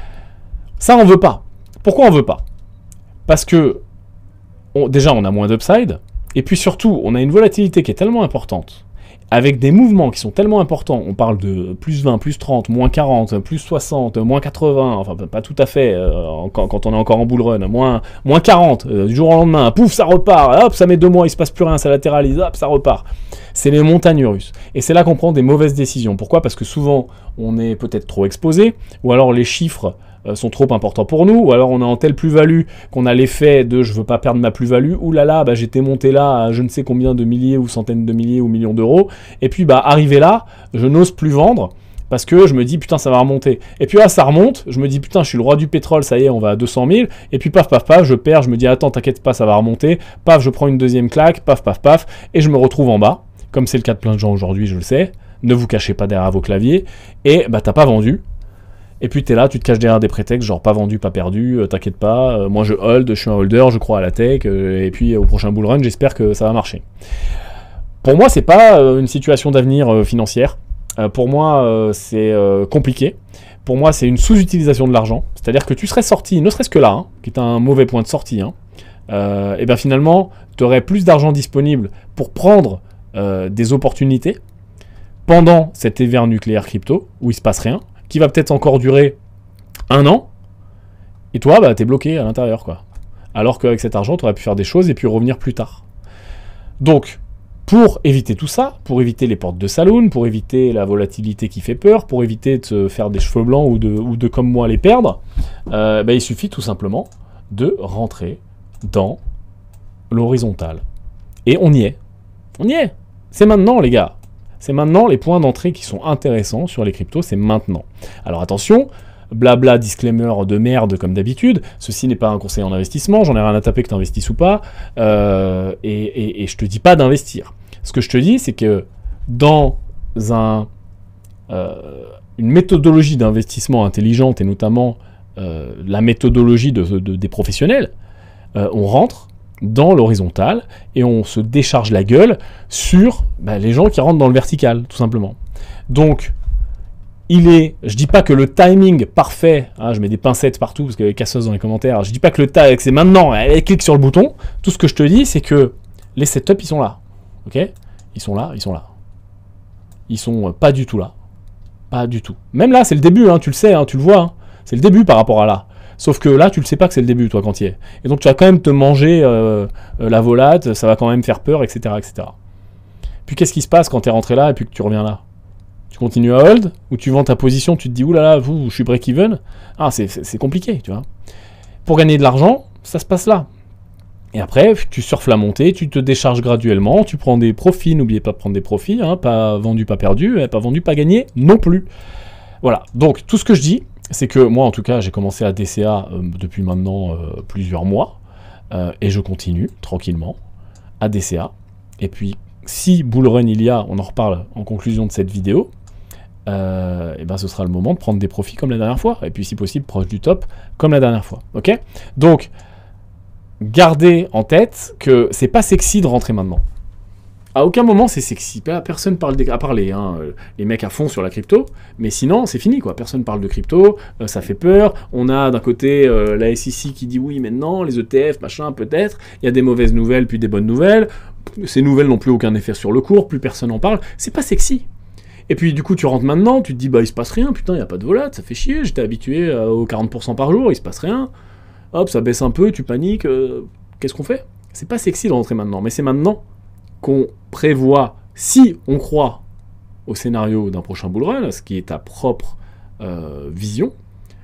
Speaker 1: Ça, on veut pas. Pourquoi on veut pas ? Parce que déjà, on a moins d'upside, et puis surtout, on a une volatilité qui est tellement importante, avec des mouvements qui sont tellement importants. On parle de plus 20, plus 30, moins 40, plus 60, moins 80, enfin pas tout à fait, quand on est encore en bull run, moins 40, du jour au lendemain, pouf, ça repart, hop, ça met 2 mois, il se passe plus rien, ça latéralise, hop, ça repart. C'est les montagnes russes. Et c'est là qu'on prend des mauvaises décisions. Pourquoi ? Parce que souvent, on est peut-être trop exposé, ou alors les chiffres sont trop importants pour nous, ou alors on est en telle plus-value qu'on a l'effet de je veux pas perdre ma plus-value, ou là là, bah, j'étais monté là à je ne sais combien de milliers ou centaines de milliers ou millions d'euros, et puis bah arrivé là, je n'ose plus vendre, parce que je me dis putain ça va remonter, et puis là ça remonte, je me dis putain je suis le roi du pétrole, ça y est on va à 200 000, et puis paf paf paf, je perds, je me dis attends t'inquiète pas ça va remonter, paf je prends une deuxième claque, paf paf paf, et je me retrouve en bas, comme c'est le cas de plein de gens aujourd'hui, je le sais, ne vous cachez pas derrière vos claviers, et bah t'as pas vendu. Et puis t'es là, tu te caches derrière des prétextes, genre pas vendu, pas perdu, t'inquiète pas, moi je hold, je suis un holder, je crois à la tech, et puis au prochain bull run, j'espère que ça va marcher. Pour moi, c'est pas une situation d'avenir financière. Pour moi, c'est compliqué. Pour moi, c'est une sous-utilisation de l'argent. C'est-à-dire que tu serais sorti, ne serait-ce que là, hein, qui est un mauvais point de sortie, hein, et bien finalement, tu aurais plus d'argent disponible pour prendre des opportunités pendant cet hiver nucléaire crypto, où il se passe rien, qui va peut-être encore durer 1 an, et toi, bah, t'es bloqué à l'intérieur, quoi. Alors qu'avec cet argent, tu aurais pu faire des choses et puis revenir plus tard. Donc, pour éviter tout ça, pour éviter les portes de saloon, pour éviter la volatilité qui fait peur, pour éviter de se faire des cheveux blancs ou de comme moi, les perdre, bah, il suffit tout simplement de rentrer dans l'horizontale. Et on y est. On y est. C'est maintenant, les gars. C'est maintenant les points d'entrée qui sont intéressants sur les cryptos, c'est maintenant. Alors attention, blabla disclaimer de merde comme d'habitude, ceci n'est pas un conseil en investissement, j'en ai rien à taper que tu investisses ou pas, et je te dis pas d'investir. Ce que je te dis, c'est que dans une méthodologie d'investissement intelligente, et notamment la méthodologie des professionnels, on rentre dans l'horizontale, et on se décharge la gueule sur les gens qui rentrent dans le vertical, tout simplement. Donc, je dis pas que le timing parfait, hein, je mets des pincettes partout, parce qu'il y a des casseuses dans les commentaires, je dis pas que le timing, c'est maintenant, allez, clique sur le bouton, tout ce que je te dis, c'est que les setups, ils sont là, ok ? Ils sont là. Ils sont pas du tout là. Pas du tout. Même là, c'est le début, hein, tu le sais, hein, tu le vois, hein, c'est le début par rapport à là. Sauf que là, tu le sais pas que c'est le début, toi, quand tu y es. Et donc, tu vas quand même te manger la volate, ça va quand même faire peur, etc., etc. Puis, qu'est-ce qui se passe quand tu es rentré là et puis que tu reviens là ? Tu continues à hold, ou tu vends ta position, tu te dis, oulala, je suis break-even. Ah, c'est compliqué, tu vois. Pour gagner de l'argent, ça se passe là. Et après, tu surfes la montée, tu te décharges graduellement, tu prends des profits, n'oubliez pas de prendre des profits, hein, pas vendu, pas perdu, pas vendu, pas gagné non plus. Voilà, donc tout ce que je dis, c'est que moi en tout cas, j'ai commencé à DCA depuis maintenant plusieurs mois, et je continue tranquillement à DCA. Et puis, si bull run il y a, on en reparle en conclusion de cette vidéo, et ben ce sera le moment de prendre des profits comme la dernière fois, et puis si possible proche du top comme la dernière fois, ok? Donc, gardez en tête que c'est pas sexy de rentrer maintenant. À aucun moment c'est sexy. Personne parle à part les mecs à fond sur la crypto, mais sinon c'est fini quoi. Personne parle de crypto, ça fait peur. On a d'un côté la SEC qui dit oui maintenant, les ETF, machin, peut-être. Il y a des mauvaises nouvelles puis des bonnes nouvelles. Ces nouvelles n'ont plus aucun effet sur le cours, plus personne n'en parle. C'est pas sexy. Et puis du coup tu rentres maintenant, tu te dis bah il se passe rien, putain il n'y a pas de volate, ça fait chier, j'étais habitué aux 40% par jour, il se passe rien. Hop, ça baisse un peu, tu paniques, qu'est-ce qu'on fait? C'est pas sexy de rentrer maintenant, mais c'est maintenant qu'on prévoit, si on croit au scénario d'un prochain bull run, ce qui est ta propre vision,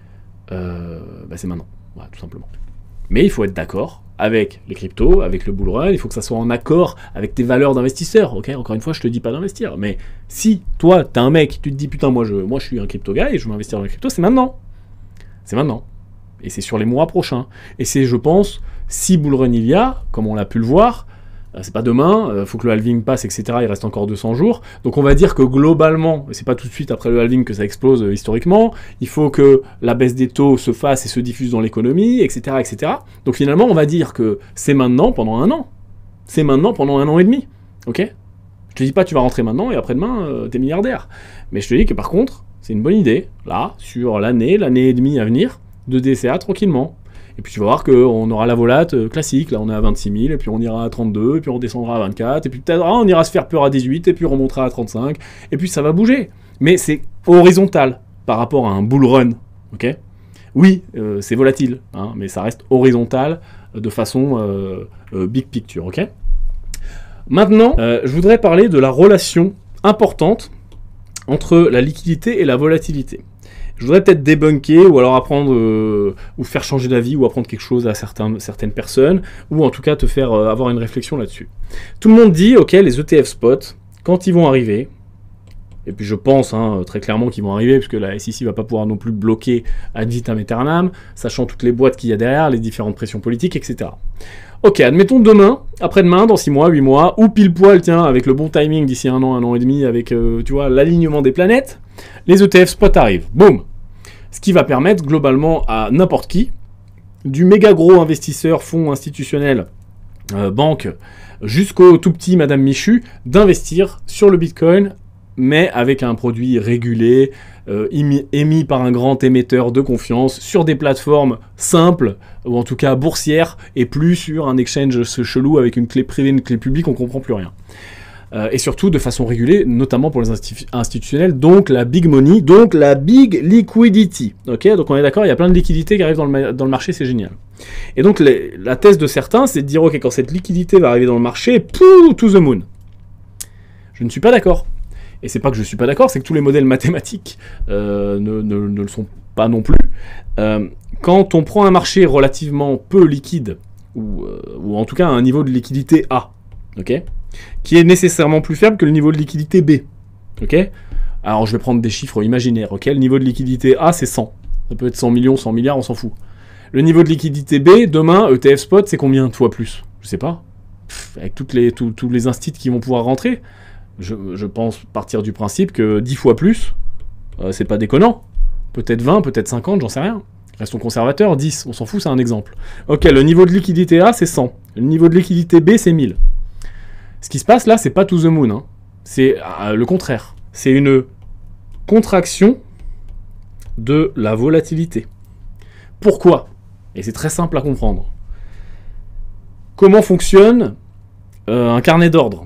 Speaker 1: bah c'est maintenant, voilà, tout simplement. Mais il faut être d'accord avec les cryptos, avec le bull run, il faut que ça soit en accord avec tes valeurs d'investisseur, ok? Encore une fois, je te dis pas d'investir, mais si toi, t'es un mec, tu te dis putain, moi je suis un crypto guy et je veux investir dans les cryptos, c'est maintenant. C'est maintenant. Et c'est sur les mois prochains. Et c'est, je pense, si bull run il y a, comme on l'a pu le voir, c'est pas demain, faut que le halving passe, etc. Il reste encore 200 jours. Donc on va dire que globalement, et c'est pas tout de suite après le halving que ça explose historiquement, il faut que la baisse des taux se fasse et se diffuse dans l'économie, etc., etc. Donc finalement, on va dire que c'est maintenant pendant un an. C'est maintenant pendant un an et demi. Ok? Je te dis pas tu vas rentrer maintenant et après-demain, t'es milliardaire. Mais je te dis que par contre, c'est une bonne idée, là, sur l'année et demie à venir, de DCA tranquillement. Et puis tu vas voir qu'on aura la volate classique, là on est à 26 000, et puis on ira à 32, et puis on descendra à 24, et puis peut-être on ira se faire peur à 18, et puis on remontera à 35, et puis ça va bouger. Mais c'est horizontal par rapport à un bull run, ok? Oui, c'est volatile, hein, mais ça reste horizontal de façon big picture, ok? Maintenant, je voudrais parler de la relation importante entre la liquidité et la volatilité. Je voudrais peut-être débunker, ou alors apprendre, ou faire changer d'avis, ou apprendre quelque chose à certaines personnes, ou en tout cas te faire avoir une réflexion là-dessus. Tout le monde dit, ok, les ETF spot, quand ils vont arriver, et puis je pense très clairement qu'ils vont arriver, puisque la SEC va pas pouvoir non plus bloquer ad vitam aeternam, sachant toutes les boîtes qu'il y a derrière, les différentes pressions politiques, etc. Ok, admettons demain, après-demain, dans 6 mois, 8 mois, ou pile poil, tiens, avec le bon timing d'ici un an et demi, avec, tu vois, l'alignement des planètes, les ETF spot arrivent. Boum! Ce qui va permettre globalement à n'importe qui, du méga gros investisseur, fonds institutionnel, banque, jusqu'au tout petit Madame Michu, d'investir sur le Bitcoin, mais avec un produit régulé, émis par un grand émetteur de confiance, sur des plateformes simples, ou en tout cas boursières, et plus sur un exchange chelou avec une clé privée, une clé publique, on comprend plus rien. Et surtout de façon régulée, notamment pour les institutionnels, donc la big money, donc la big liquidity. Ok, donc on est d'accord, il y a plein de liquidités qui arrivent dans le marché, c'est génial. Et donc la thèse de certains, c'est de dire, ok, quand cette liquidité va arriver dans le marché, pouh, to the moon. Je ne suis pas d'accord. Et c'est pas que je suis pas d'accord, c'est que tous les modèles mathématiques ne le sont pas non plus. Quand on prend un marché relativement peu liquide, ou en tout cas un niveau de liquidité A, ok, qui est nécessairement plus faible que le niveau de liquidité B. Ok? Alors je vais prendre des chiffres imaginaires. Ok? Le niveau de liquidité A, c'est 100. Ça peut être 100 millions, 100 milliards, on s'en fout. Le niveau de liquidité B, demain, ETF spot, c'est combien de fois plus? Je sais pas. Avec tous les instits qui vont pouvoir rentrer, je pense partir du principe que 10 fois plus, c'est pas déconnant. Peut-être 20, peut-être 50, j'en sais rien. Restons conservateurs, 10, on s'en fout, c'est un exemple. Ok, le niveau de liquidité A, c'est 100. Le niveau de liquidité B, c'est 1000. Ce qui se passe là, c'est pas to the moon, hein. C'est le contraire. C'est une contraction de la volatilité. Pourquoi? Et c'est très simple à comprendre. Comment fonctionne un carnet d'ordre?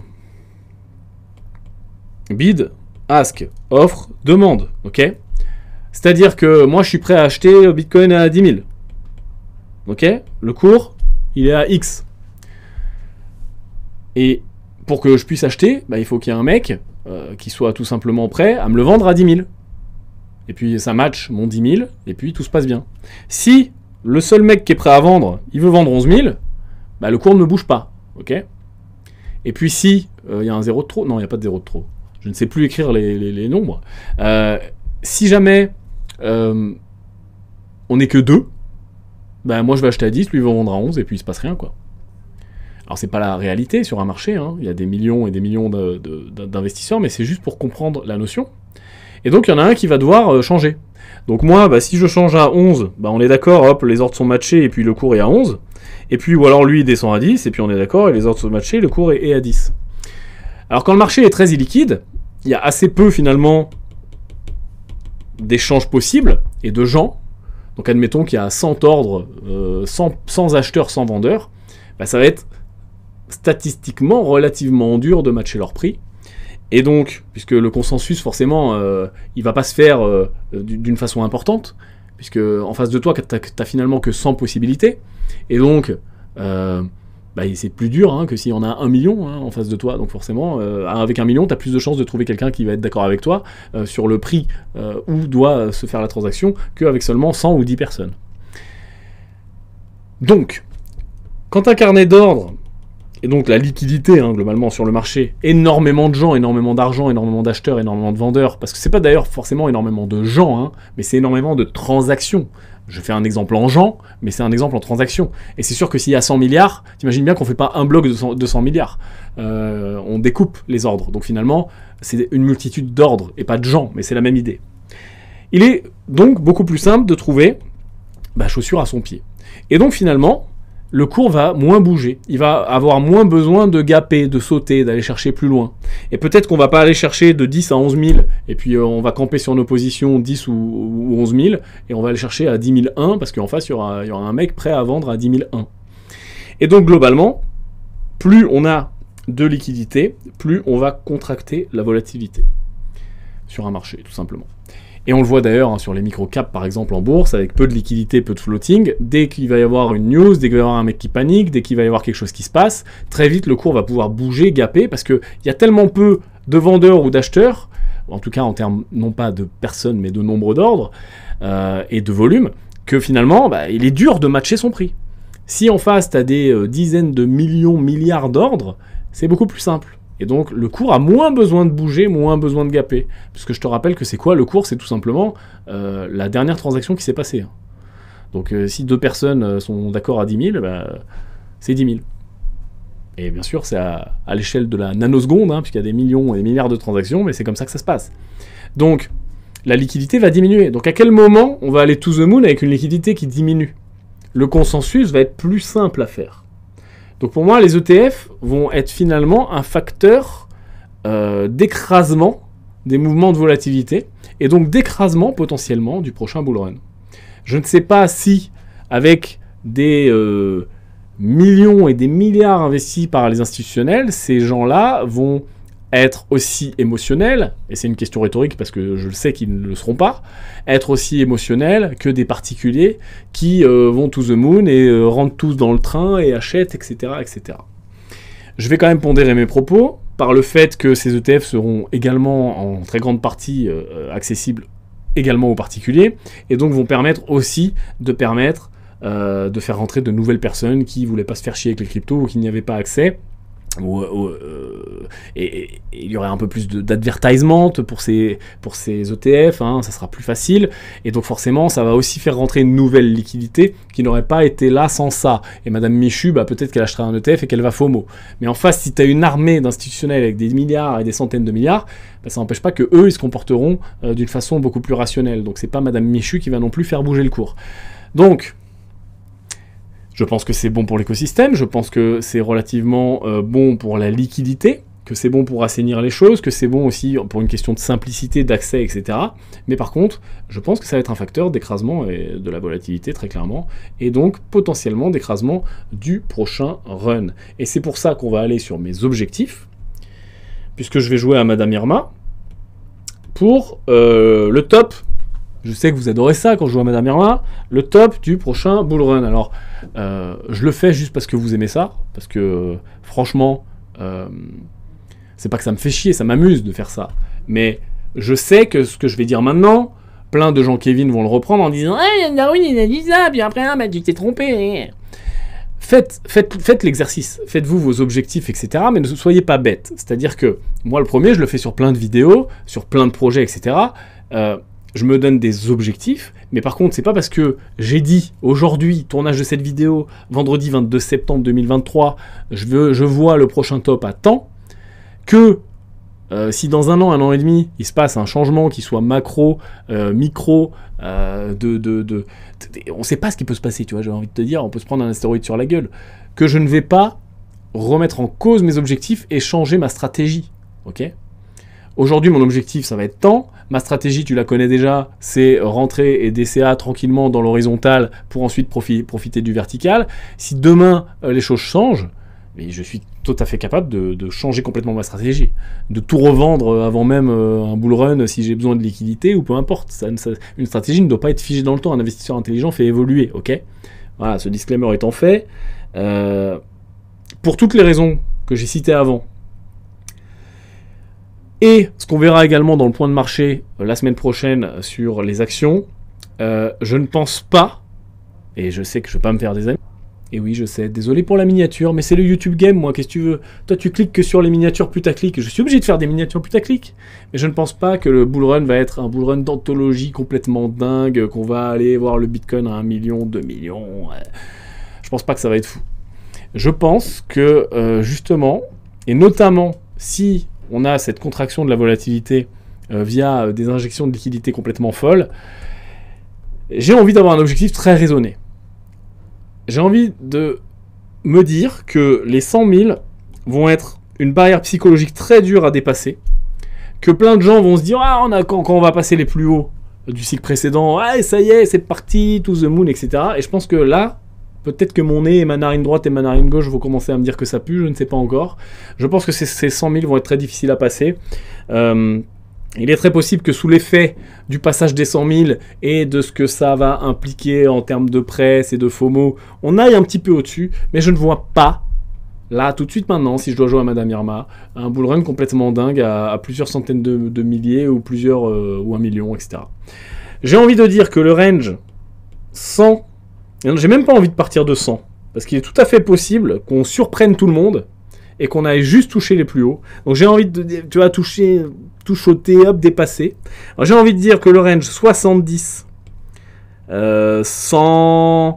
Speaker 1: Bid, ask, offre, demande, ok? C'est-à-dire que moi, je suis prêt à acheter le Bitcoin à 10 000. Ok? Le cours, il est à X. Et pour que je puisse acheter, bah, il faut qu'il y ait un mec qui soit tout simplement prêt à me le vendre à 10 000. Et puis ça match mon 10 000, et puis tout se passe bien. Si le seul mec qui est prêt à vendre, il veut vendre 11 000, bah, le cours ne bouge pas. Ok. Et puis si il y a un zéro de trop, non, il n'y a pas de zéro de trop. Je ne sais plus écrire les nombres. Si jamais on n'est que 2, bah, moi je vais acheter à 10, lui il va vendre à 11, et puis il se passe rien, quoi. Alors c'est pas la réalité sur un marché, hein. Il y a des millions et des millions d'investisseurs, mais c'est juste pour comprendre la notion. Et donc il y en a un qui va devoir changer. Donc moi, bah, si je change à 11, bah, on est d'accord, hop, les ordres sont matchés, et puis le cours est à 11. Et puis, ou alors lui il descend à 10, et puis on est d'accord, et les ordres sont matchés, le cours est à 10. Alors quand le marché est très illiquide, il y a assez peu finalement d'échanges possibles, et de gens. Donc admettons qu'il y a 100 ordres, 100 acheteurs, 100 vendeurs, bah, ça va être statistiquement relativement dur de matcher leur prix. Et donc, puisque le consensus, forcément, il va pas se faire d'une façon importante, puisque en face de toi, t'as finalement que 100 possibilités, et donc, bah, c'est plus dur hein, que s'il y en a 1 million hein, en face de toi. Donc forcément, avec 1 million, t'as plus de chances de trouver quelqu'un qui va être d'accord avec toi sur le prix où doit se faire la transaction, qu'avec seulement 100 ou 10 personnes. Donc, quand un carnet d'ordre, et donc la liquidité, hein, globalement, sur le marché, énormément de gens, énormément d'argent, énormément d'acheteurs, énormément de vendeurs, parce que c'est pas d'ailleurs forcément énormément de gens, hein, mais c'est énormément de transactions. Je fais un exemple en gens, mais c'est un exemple en transactions. Et c'est sûr que s'il y a 100 milliards, t'imagines bien qu'on fait pas un bloc de 100 milliards. On découpe les ordres. Donc finalement, c'est une multitude d'ordres, et pas de gens, mais c'est la même idée. Il est donc beaucoup plus simple de trouver chaussure à son pied. Et donc finalement, le cours va moins bouger, il va avoir moins besoin de gaper, de sauter, d'aller chercher plus loin. Et peut-être qu'on va pas aller chercher de 10 à 11 000, et puis on va camper sur nos positions 10 ou 11 000, et on va aller chercher à 10 001, parce qu'en face, il y aura un mec prêt à vendre à 10 001. Et donc globalement, plus on a de liquidité, plus on va contracter la volatilité sur un marché, tout simplement. Et on le voit d'ailleurs hein, sur les micro-caps, par exemple en bourse, avec peu de liquidité, peu de floating. Dès qu'il va y avoir une news, dès qu'il va y avoir un mec qui panique, dès qu'il va y avoir quelque chose qui se passe, très vite le cours va pouvoir bouger, gaper, parce qu'il y a tellement peu de vendeurs ou d'acheteurs, en tout cas en termes non pas de personnes, mais de nombre d'ordres et de volume, que finalement, il est dur de matcher son prix. Si en face, tu as des dizaines de millions, milliards d'ordres, c'est beaucoup plus simple. Et donc, le cours a moins besoin de bouger, moins besoin de gaper. Puisque je te rappelle que c'est quoi le cours? C'est tout simplement la dernière transaction qui s'est passée. Donc, si 2 personnes sont d'accord à 10 000, c'est 10 000. Et bien sûr, c'est à l'échelle de la nanoseconde, hein, puisqu'il y a des millions et des milliards de transactions, mais c'est comme ça que ça se passe. Donc, la liquidité va diminuer. Donc, à quel moment on va aller to the moon avec une liquidité qui diminue? Le consensus va être plus simple à faire. Donc pour moi, les ETF vont être finalement un facteur d'écrasement des mouvements de volatilité et donc d'écrasement potentiellement du prochain bull run. Je ne sais pas si, avec des millions et des milliards investis par les institutionnels, ces gens-là vont être aussi émotionnels, et c'est une question rhétorique parce que je le sais qu'ils ne le seront pas, être aussi émotionnels que des particuliers qui vont to the moon et rentrent tous dans le train et achètent, etc., etc. Je vais quand même pondérer mes propos par le fait que ces ETF seront également en très grande partie accessibles également aux particuliers, et donc vont permettre aussi de faire rentrer de nouvelles personnes qui ne voulaient pas se faire chier avec les cryptos ou qui n'y avaient pas accès. Et il y aurait un peu plus d'advertisement pour ces ETF, hein, ça sera plus facile, et donc forcément ça va aussi faire rentrer une nouvelle liquidité qui n'aurait pas été là sans ça, et Madame Michu, peut-être qu'elle achètera un ETF et qu'elle va FOMO, mais en face si tu as une armée d'institutionnels avec des milliards et des centaines de milliards, ça n'empêche pas que eux ils se comporteront d'une façon beaucoup plus rationnelle, donc c'est pas Madame Michu qui va non plus faire bouger le cours. Donc je pense que c'est bon pour l'écosystème, je pense que c'est relativement bon pour la liquidité, que c'est bon pour assainir les choses, que c'est bon aussi pour une question de simplicité, d'accès, etc. Mais par contre, je pense que ça va être un facteur d'écrasement de la volatilité, très clairement, et donc potentiellement d'écrasement du prochain run. Et c'est pour ça qu'on va aller sur mes objectifs, puisque je vais jouer à Madame Irma, pour le top. Je sais que vous adorez ça quand je joue à Madame Irma, le top du prochain bull run. Alors, je le fais juste parce que vous aimez ça, parce que franchement, C'est pas que ça me fait chier, ça m'amuse de faire ça. Mais je sais que ce que je vais dire maintenant, plein de gens Kevin vont le reprendre en disant « Ah, Darwin, il a dit ça, puis après, bah, tu t'es trompé. » Faites l'exercice, faites-vous vos objectifs, etc. Mais ne soyez pas bêtes. C'est-à-dire que moi, le premier, je le fais sur plein de vidéos, sur plein de projets, etc. Je me donne des objectifs, mais par contre, c'est pas parce que j'ai dit aujourd'hui, tournage de cette vidéo, vendredi 22 septembre 2023, je vois le prochain top à temps, que si dans un an et demi, il se passe un changement qui soit macro, micro, on sait pas ce qui peut se passer, tu vois, j'ai envie de te dire, on peut se prendre un astéroïde sur la gueule, que je ne vais pas remettre en cause mes objectifs et changer ma stratégie, ok ? Aujourd'hui, mon objectif, ça va être temps. Ma stratégie, tu la connais déjà, c'est rentrer et DCA tranquillement dans l'horizontale pour ensuite profiter du vertical. Si demain, les choses changent, mais je suis tout à fait capable de changer complètement ma stratégie, de tout revendre avant même un bull run si j'ai besoin de liquidité ou peu importe. Une stratégie ne doit pas être figée dans le temps. Un investisseur intelligent fait évoluer, ok ? Voilà, ce disclaimer étant fait, pour toutes les raisons que j'ai citées avant, et ce qu'on verra également dans le point de marché la semaine prochaine sur les actions, je ne pense pas, et je sais que je ne vais pas me faire des amis, et oui je sais, désolé pour la miniature, mais c'est le YouTube game moi, qu'est-ce que tu veux? Toi tu cliques que sur les miniatures putaclic, je suis obligé de faire des miniatures putaclic, mais je ne pense pas que le bull run va être un bull run d'anthologie complètement dingue, qu'on va aller voir le Bitcoin à 1 million, 2 millions, je pense pas que ça va être fou. Je pense que justement, et notamment si on a cette contraction de la volatilité via des injections de liquidité complètement folles, j'ai envie d'avoir un objectif très raisonné. J'ai envie de me dire que les 100 000 vont être une barrière psychologique très dure à dépasser, que plein de gens vont se dire « Ah, quand on va passer les plus hauts du cycle précédent, ah, ça y est, c'est parti, to the moon, etc. » Et je pense que là, peut-être que mon nez et ma narine droite et ma narine gauche vont commencer à me dire que ça pue, je ne sais pas encore. Je pense que ces 100 000 vont être très difficiles à passer. Il est très possible que sous l'effet du passage des 100 000 et de ce que ça va impliquer en termes de presse et de FOMO, on aille un petit peu au-dessus, mais je ne vois pas, là, tout de suite maintenant, si je dois jouer à Madame Irma, un bull run complètement dingue à plusieurs centaines de milliers ou plusieurs, ou 1 million, etc. J'ai envie de dire que le range 100... J'ai même pas envie de partir de 100, parce qu'il est tout à fait possible qu'on surprenne tout le monde et qu'on aille juste toucher les plus hauts. Donc j'ai envie de, tu vois, touchoter, hop, dépasser. Alors j'ai envie de dire que le range 70, 120,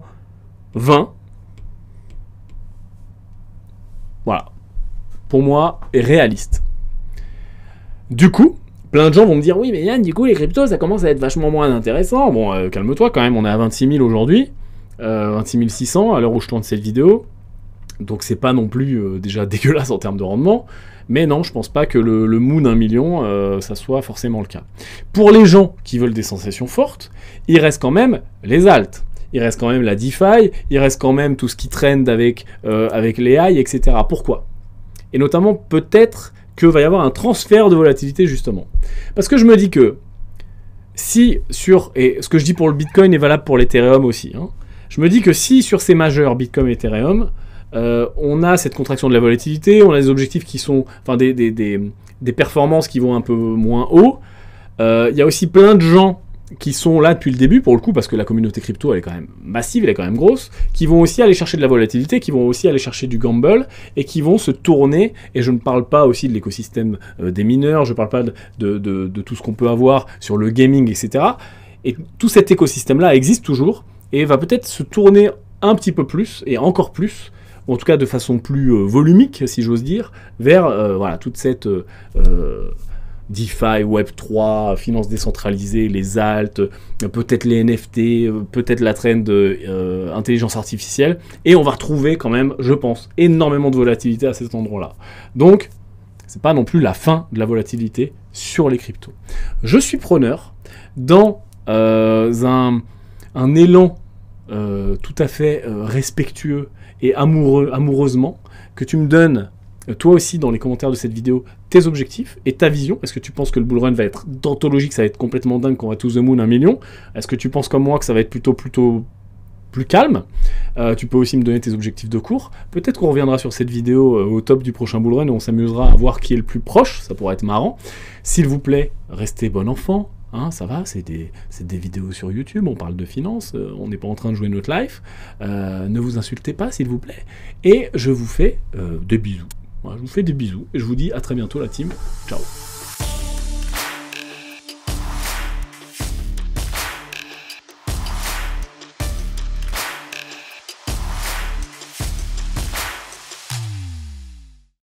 Speaker 1: voilà, pour moi, est réaliste. Du coup, plein de gens vont me dire, oui, mais Yann, du coup, les cryptos, ça commence à être vachement moins intéressant. Bon, calme-toi quand même, on est à 26 000 aujourd'hui. 26 600 à l'heure où je tourne cette vidéo, donc c'est pas non plus déjà dégueulasse en termes de rendement, mais non, je pense pas que le moon 1 million, ça soit forcément le cas. Pour les gens qui veulent des sensations fortes, il reste quand même les alts, il reste quand même la DeFi, il reste quand même tout ce qui trend avec les AI, etc. Pourquoi? Et notamment peut-être que va y avoir un transfert de volatilité justement. Parce que je me dis que si et ce que je dis pour le Bitcoin est valable pour l'Ethereum aussi, hein, je me dis que si sur ces majeurs Bitcoin et Ethereum, on a cette contraction de la volatilité, on a des objectifs qui sont, enfin des performances qui vont un peu moins haut, il y a aussi plein de gens qui sont là depuis le début pour le coup, parce que la communauté crypto elle est quand même massive, elle est quand même grosse, qui vont aussi aller chercher de la volatilité, qui vont aussi aller chercher du gamble, et qui vont se tourner, et je ne parle pas aussi de l'écosystème des mineurs, je ne parle pas de tout ce qu'on peut avoir sur le gaming, etc. Et tout cet écosystème-là existe toujours, et va peut-être se tourner un petit peu plus, et encore plus, ou en tout cas de façon plus volumique, si j'ose dire, vers voilà, toute cette DeFi, Web3, finance décentralisée, les alts, peut-être les NFT, peut-être la trend intelligence artificielle, et on va retrouver quand même, je pense, énormément de volatilité à cet endroit-là. Donc, c'est pas non plus la fin de la volatilité sur les cryptos. Je suis preneur dans un élan tout à fait respectueux et amoureusement, que tu me donnes, toi aussi, dans les commentaires de cette vidéo, tes objectifs et ta vision. Est-ce que tu penses que le bull run va être d'anthologique, ça va être complètement dingue, qu'on va to the moon 1 million? Est-ce que tu penses comme moi que ça va être plutôt plus calme. Tu peux aussi me donner tes objectifs de cours. Peut-être qu'on reviendra sur cette vidéo au top du prochain bull run et on s'amusera à voir qui est le plus proche, ça pourrait être marrant. S'il vous plaît, restez bon enfant. Hein, ça va, c'est des vidéos sur YouTube, on parle de finances, on n'est pas en train de jouer notre life. Ne vous insultez pas, s'il vous plaît. Et je vous fais des bisous. Voilà, je vous fais des bisous et je vous dis à très bientôt la team. Ciao.